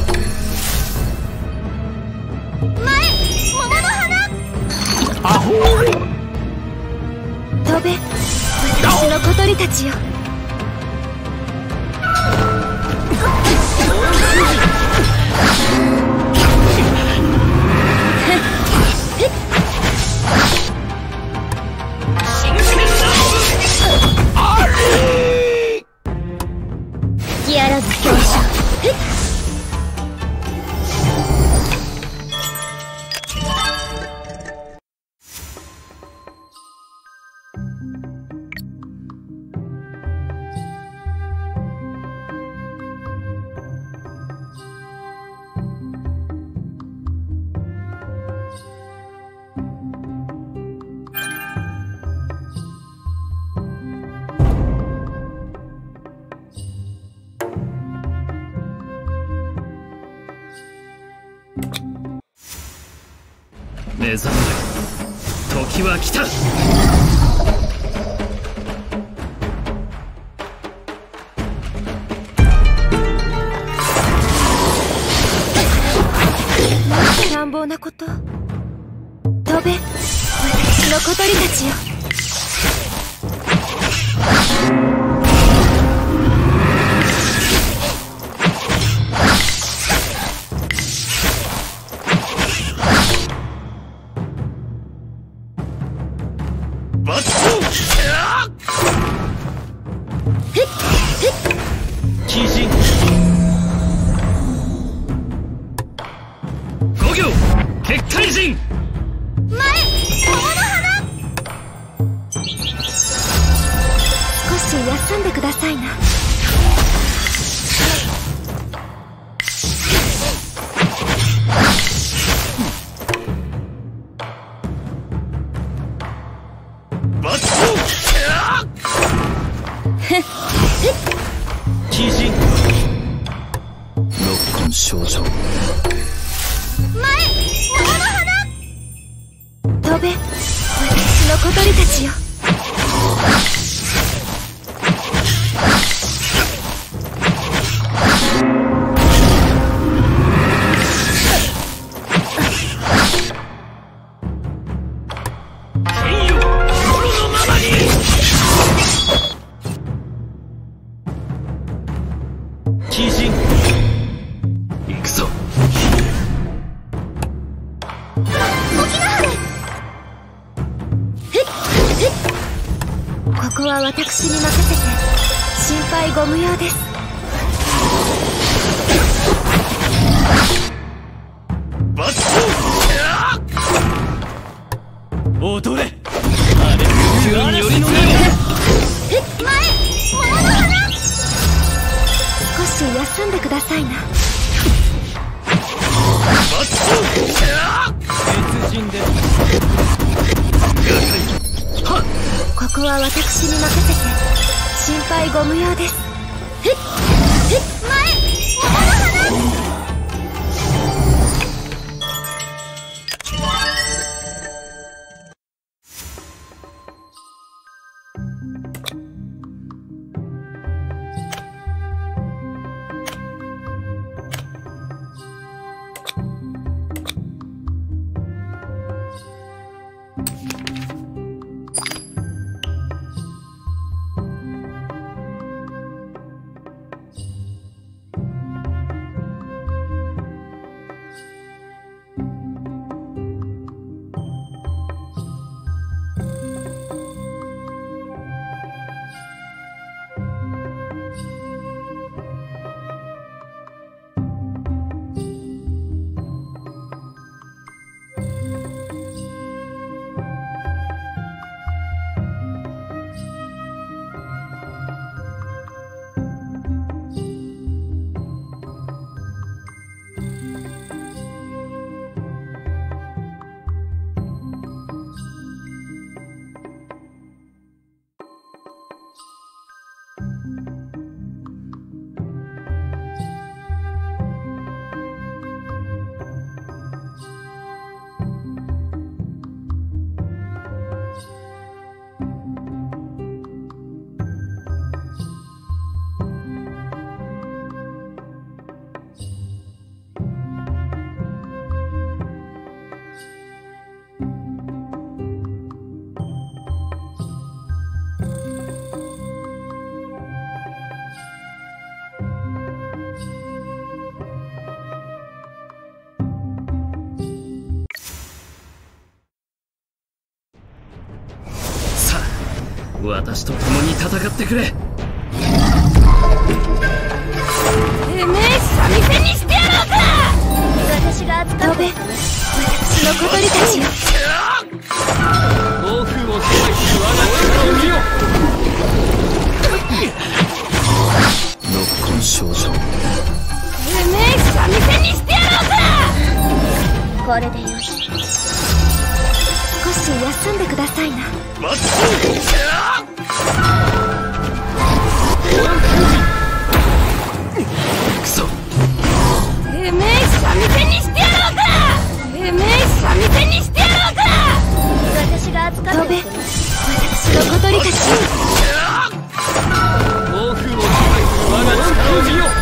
アホー。 飛べ、私の小鳥たちよ。隙あらず強者。 目覚めろ。時は来た。 なんて乱暴なこと。飛べ、私の小鳥たちよ。 バッ鬼人五行結界人。 少し休んでくださいな。 バッ鬼人六根症状。 飛べ、私の小鳥たちよ。 天よ、心のままに。鬼人行くぞ。 ここは私に任せて心配ご無用です。 バッ踊れ。あれ急によりのない。 少し休んでくださいな。 バッ別人です。 ここは私に任せて心配ご無用です。 私と共に戦ってくれ。 てめえ三味線にしてやろうか。私が扱うべ、私の小鳥たちよ。 暴風をさばいて我が力を見よ。ノッコン少女。 てめえ三味線にしてやろうか。これでよし。少し休んでくださいな。 待つ。クソ。 てめえ三味線にしてやろうか。てめえ三味線にしてやろうか。私が扱っておくね。私の小鳥たち。 暴風をさばいて我が力を見よ。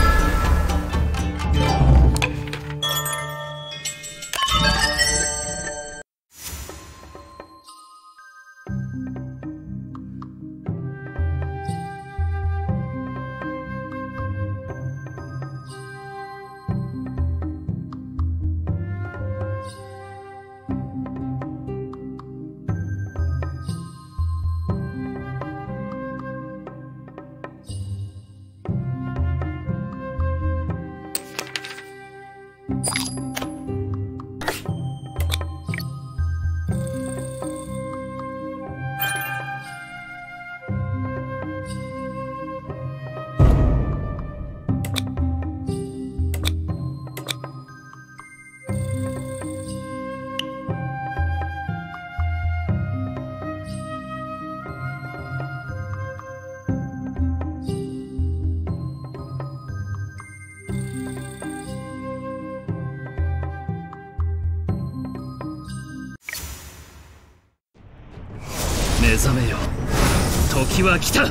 目覚めよ、時は来た。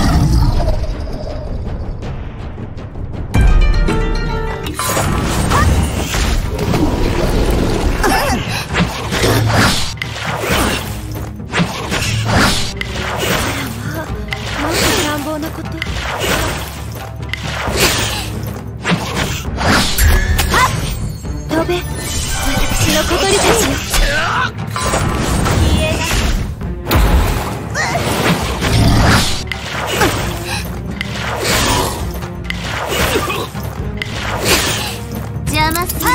乱暴なこと。飛べ、私の小鳥たちよ。邪魔する。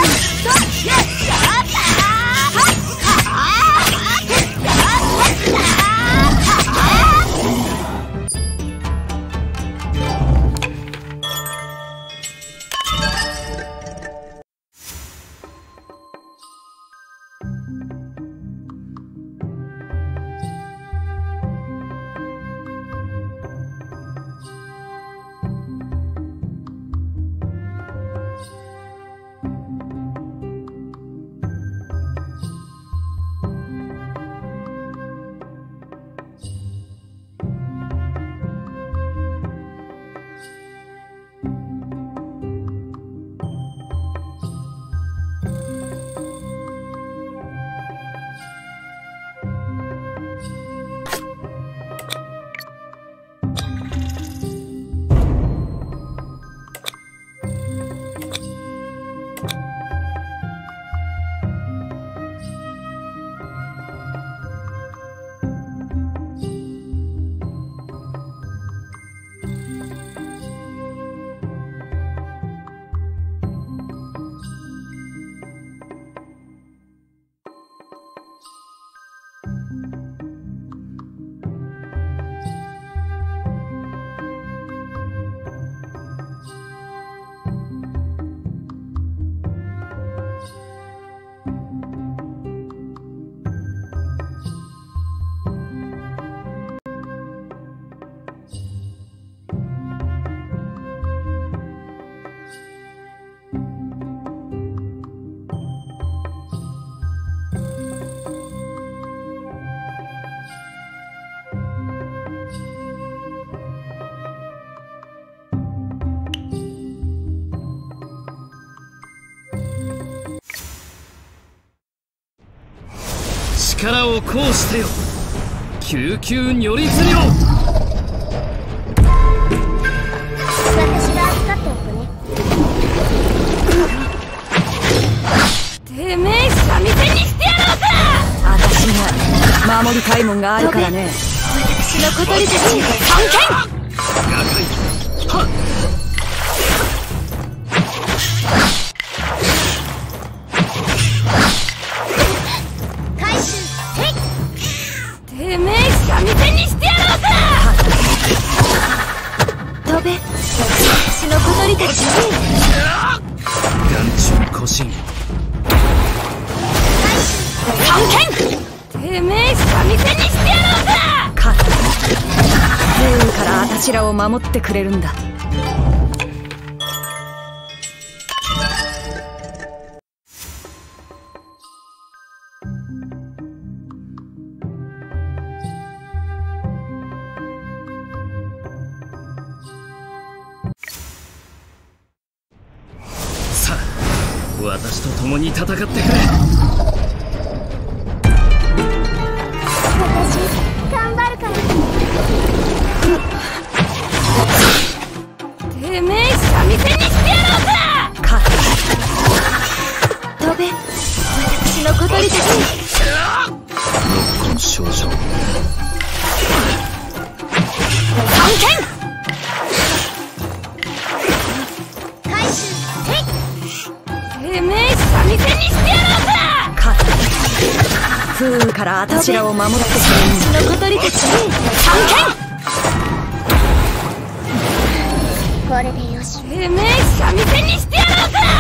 力を行使せよ、救急如律令。 私が預かっておくね。てめえ三味線にしてやろうか。 私が守りたいもんがあるからね。 私の小鳥たちに探検。 はっ回収てめえ三味線にしてやろうか。飛べ私の小鳥たちに眼中古神探検。てめえ三味線にしてやろうか。 不運からあたしらを守ってくれるんだ。 さあ私と共に戦ってくれ。 頑張るから。てめえ三味線にしてやろうか。飛べ私の小鳥たちに六根少女探検。回収てめえ三味線にしてやろうか。 不運からあたしらを守ってくれるんだ。 私の小鳥たちに探検。これでよし。てめえ三味線にしてやろうか。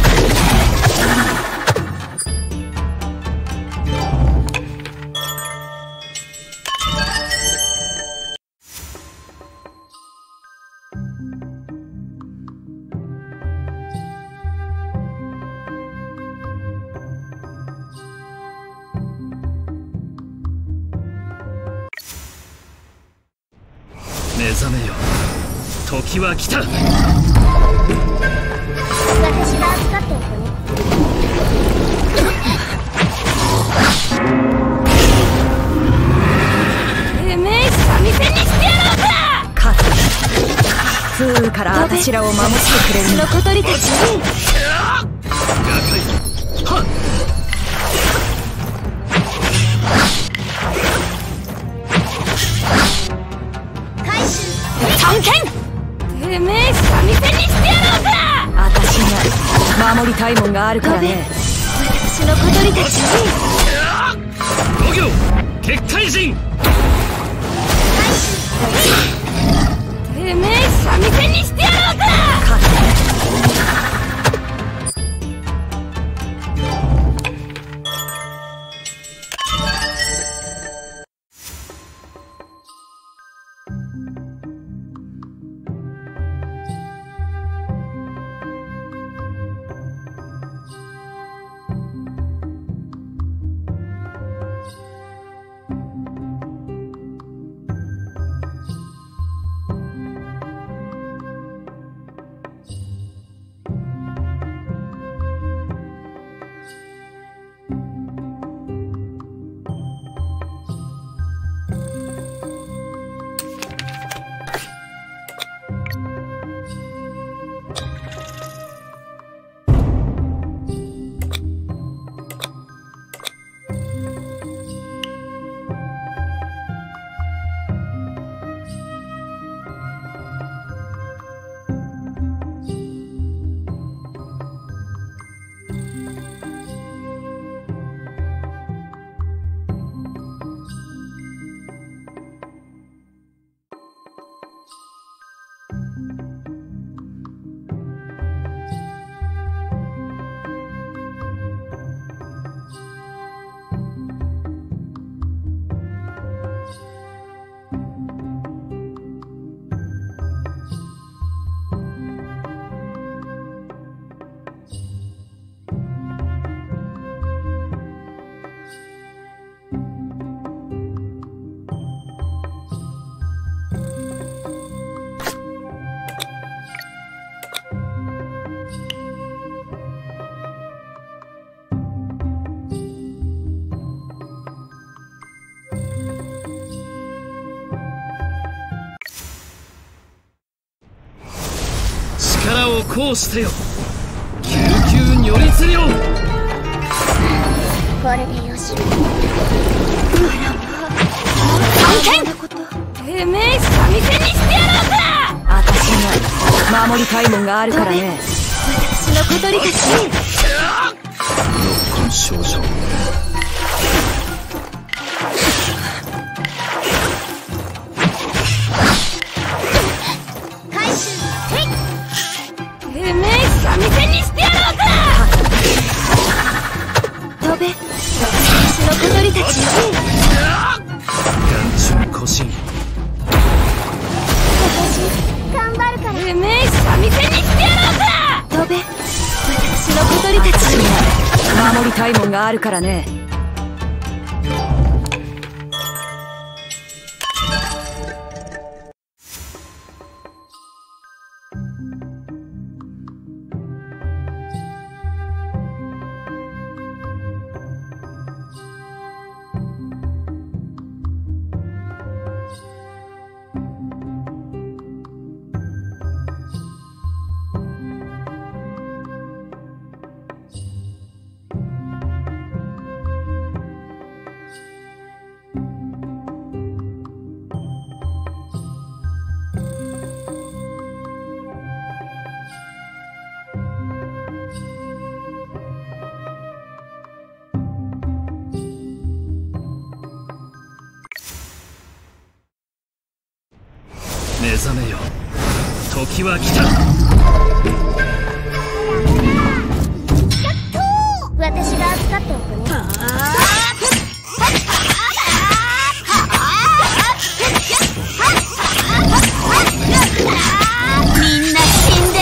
目覚めよ時は来た。 私が預かっておくね。てめえ三味線にしてやろうか。 不運からあたしらを守ってくれるんだ。 私の小鳥たちにはっ回収探検。てめえ三味線にしてやろうか。 あたしが守りたいもんがあるからね。 私の小鳥たちに五行結界人てめえ三味線にしてやろうか。 力を行使せよ救急如律令。 これでよし。探検。 守りたいもんがあるからね。 私の小鳥たちよ。 この少女。 回収へい。てめえ三味線にしてやろうか。飛べ、私の小鳥たちよ。 眼中古神。 私頑張るから。てめえ三味線にしてやろうか。飛べ、私の小鳥たちよ。 守りたいもんがあるからね。 目覚めよ、時は来た。 私が預かっておくね。みんな死んで。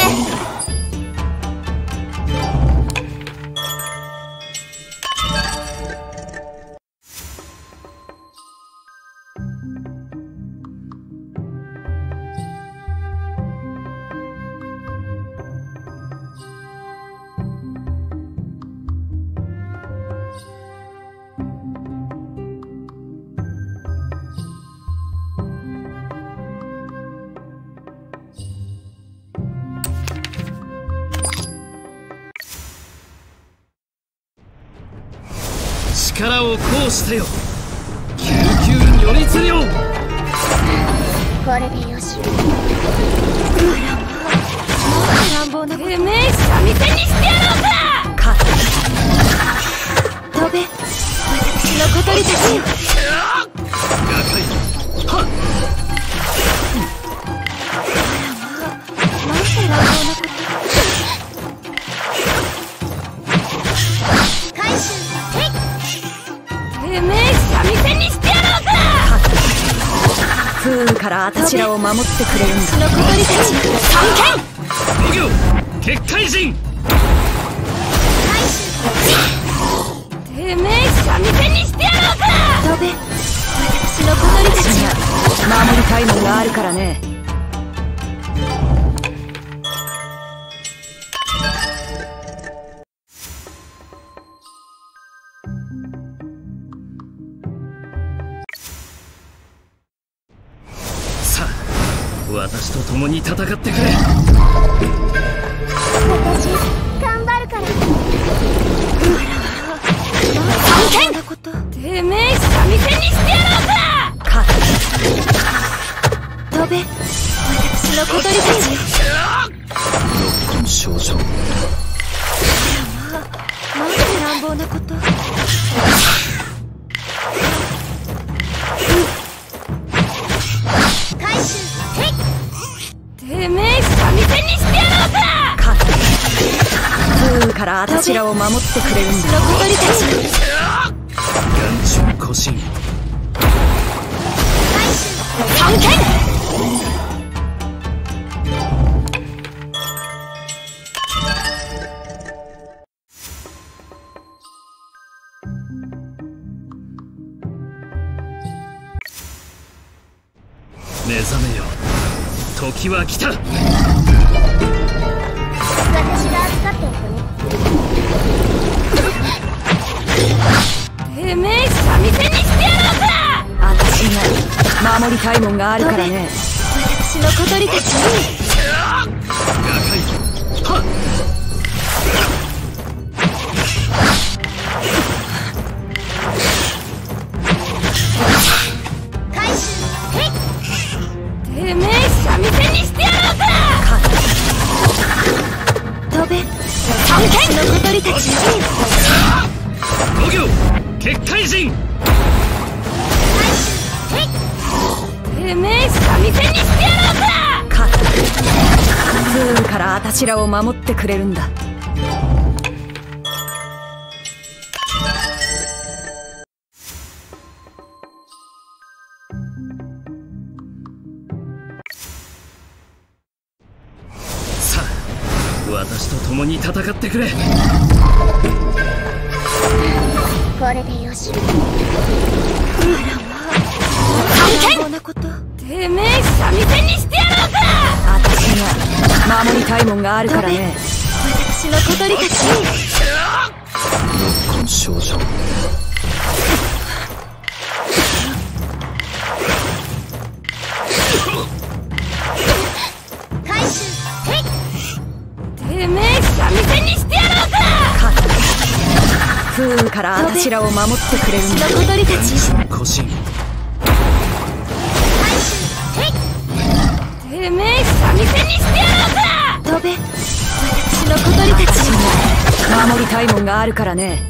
力を行使せよ、救急如律令。 これでよし。乱暴な。てめえ三味線にしてやろうか。飛べ、私の小鳥たちよ。 はっ。 なんて乱暴なこと。回収へい。てめえ三味線にしてやろうか。 不運からあたしらを守ってくれるんだ。 私の小鳥たちよ。三剣。 五行結界陣。 回収。てめえ三味線にしてやろうか。飛べ、私の小鳥たちよ。 守りたいもんがあるからね。 さあ、私と共に戦ってくれ。 私頑張るから。三剣。てめえ三味線にしてやろうか。飛べ、私の小鳥たちよ。 この少女。 なんて乱暴なこと。回収へい。てめえ三味線にしてやろうか。 不運からあたしらを守ってくれるんだ。 私の小鳥たちよ。 眼中古神。 回収三剣。 目覚めよ、時は来た。 私が預かっておくね。てめえ三味線にしてやろうか。 あたしが守りたいもんがあるからね。 私の小鳥たちよ。 はっ。 回収へい。てめえ三味線にしてやろうか。 線にしてやろうか。 勝った。不運からあたしらを守ってくれるんだ。 さあ私と共に戦ってくれ。 これでよし。こんなこと。てめえ三味線にしてやろうか。 あたしが守りたいもんがあるからね。 私の小鳥たち。 六根少女。 回収。てめえ三味線にしてやろうか。 勝った。不運からあたしらを守ってくれるんだ。 私の小鳥たち。 古神。 てめえ三味線にしてやろうか。飛べ。私の小鳥たち。 守りたいもんがあるからね。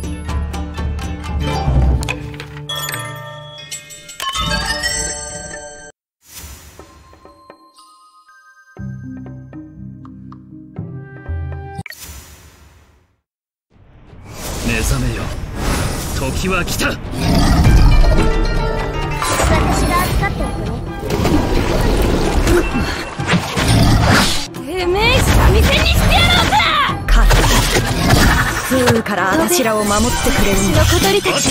目覚めよ、時は来た。 私が預かっておくね。てめえ三味線にしてやろうか。 勝った。不運からあたしらを守ってくれるんだ。 私の小鳥たち。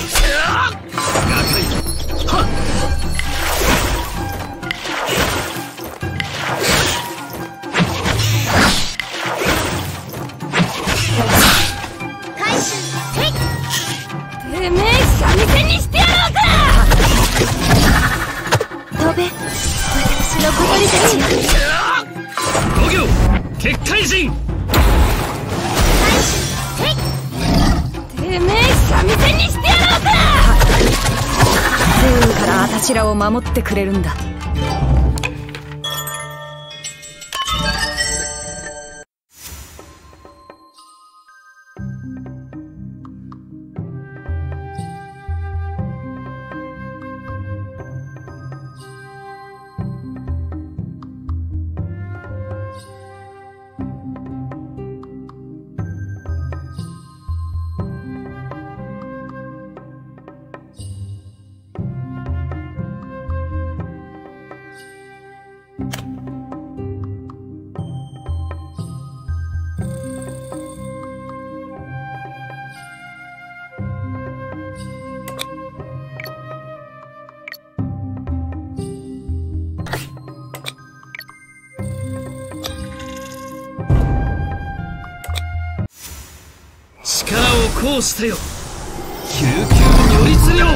てめえ三味線にしてやろうか。飛べ。私の小鳥たち。 五行結界陣。 てめえ三味線にしてやろうか。 不運からあたしらを守ってくれるんだ。 力を行使せよ、救急如律令。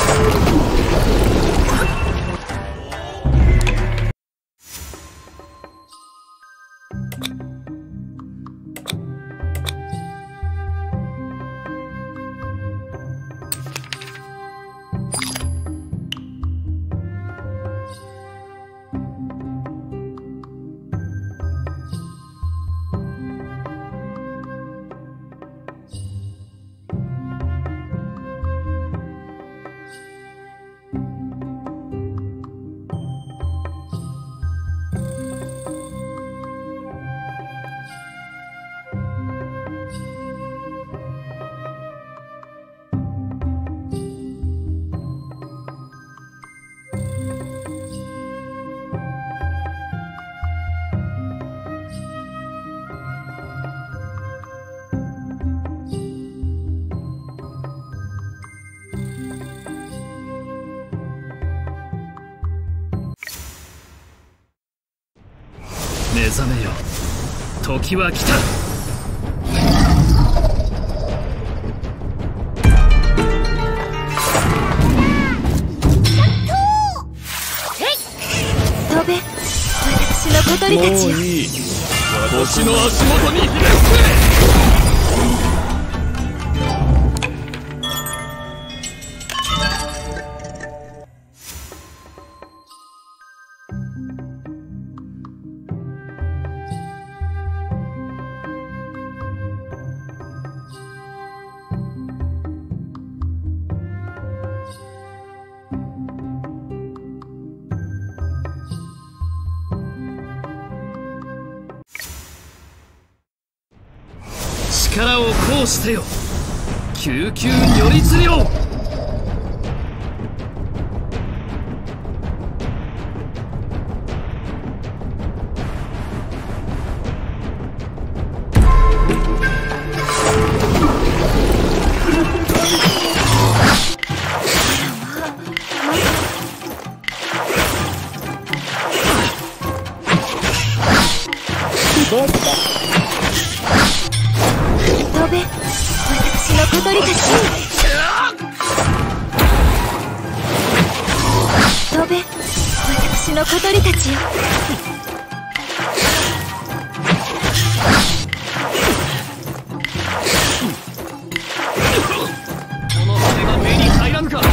目覚めよ、時は来た。 飛べ。私の小鳥たちよ。 もういい、私の足元にひれ伏せ。 どうしてよ救急如律令。 飛べ、私の小鳥たち。飛べ、私の小鳥たちよ。 この羽が目に入らぬか。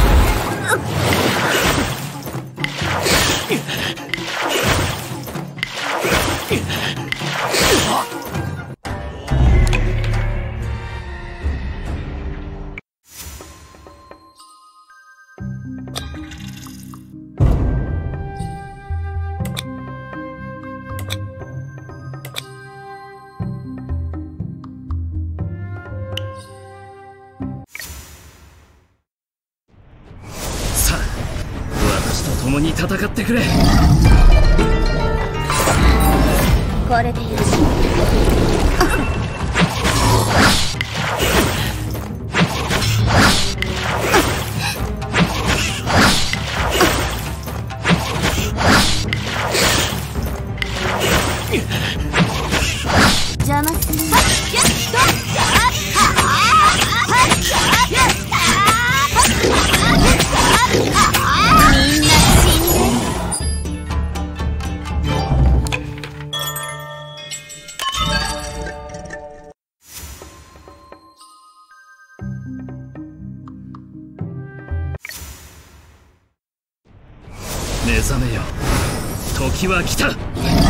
さあ私と共に戦ってくれ。 これでよし。邪魔する。みんな死んでる。 目覚めよ、時は来た。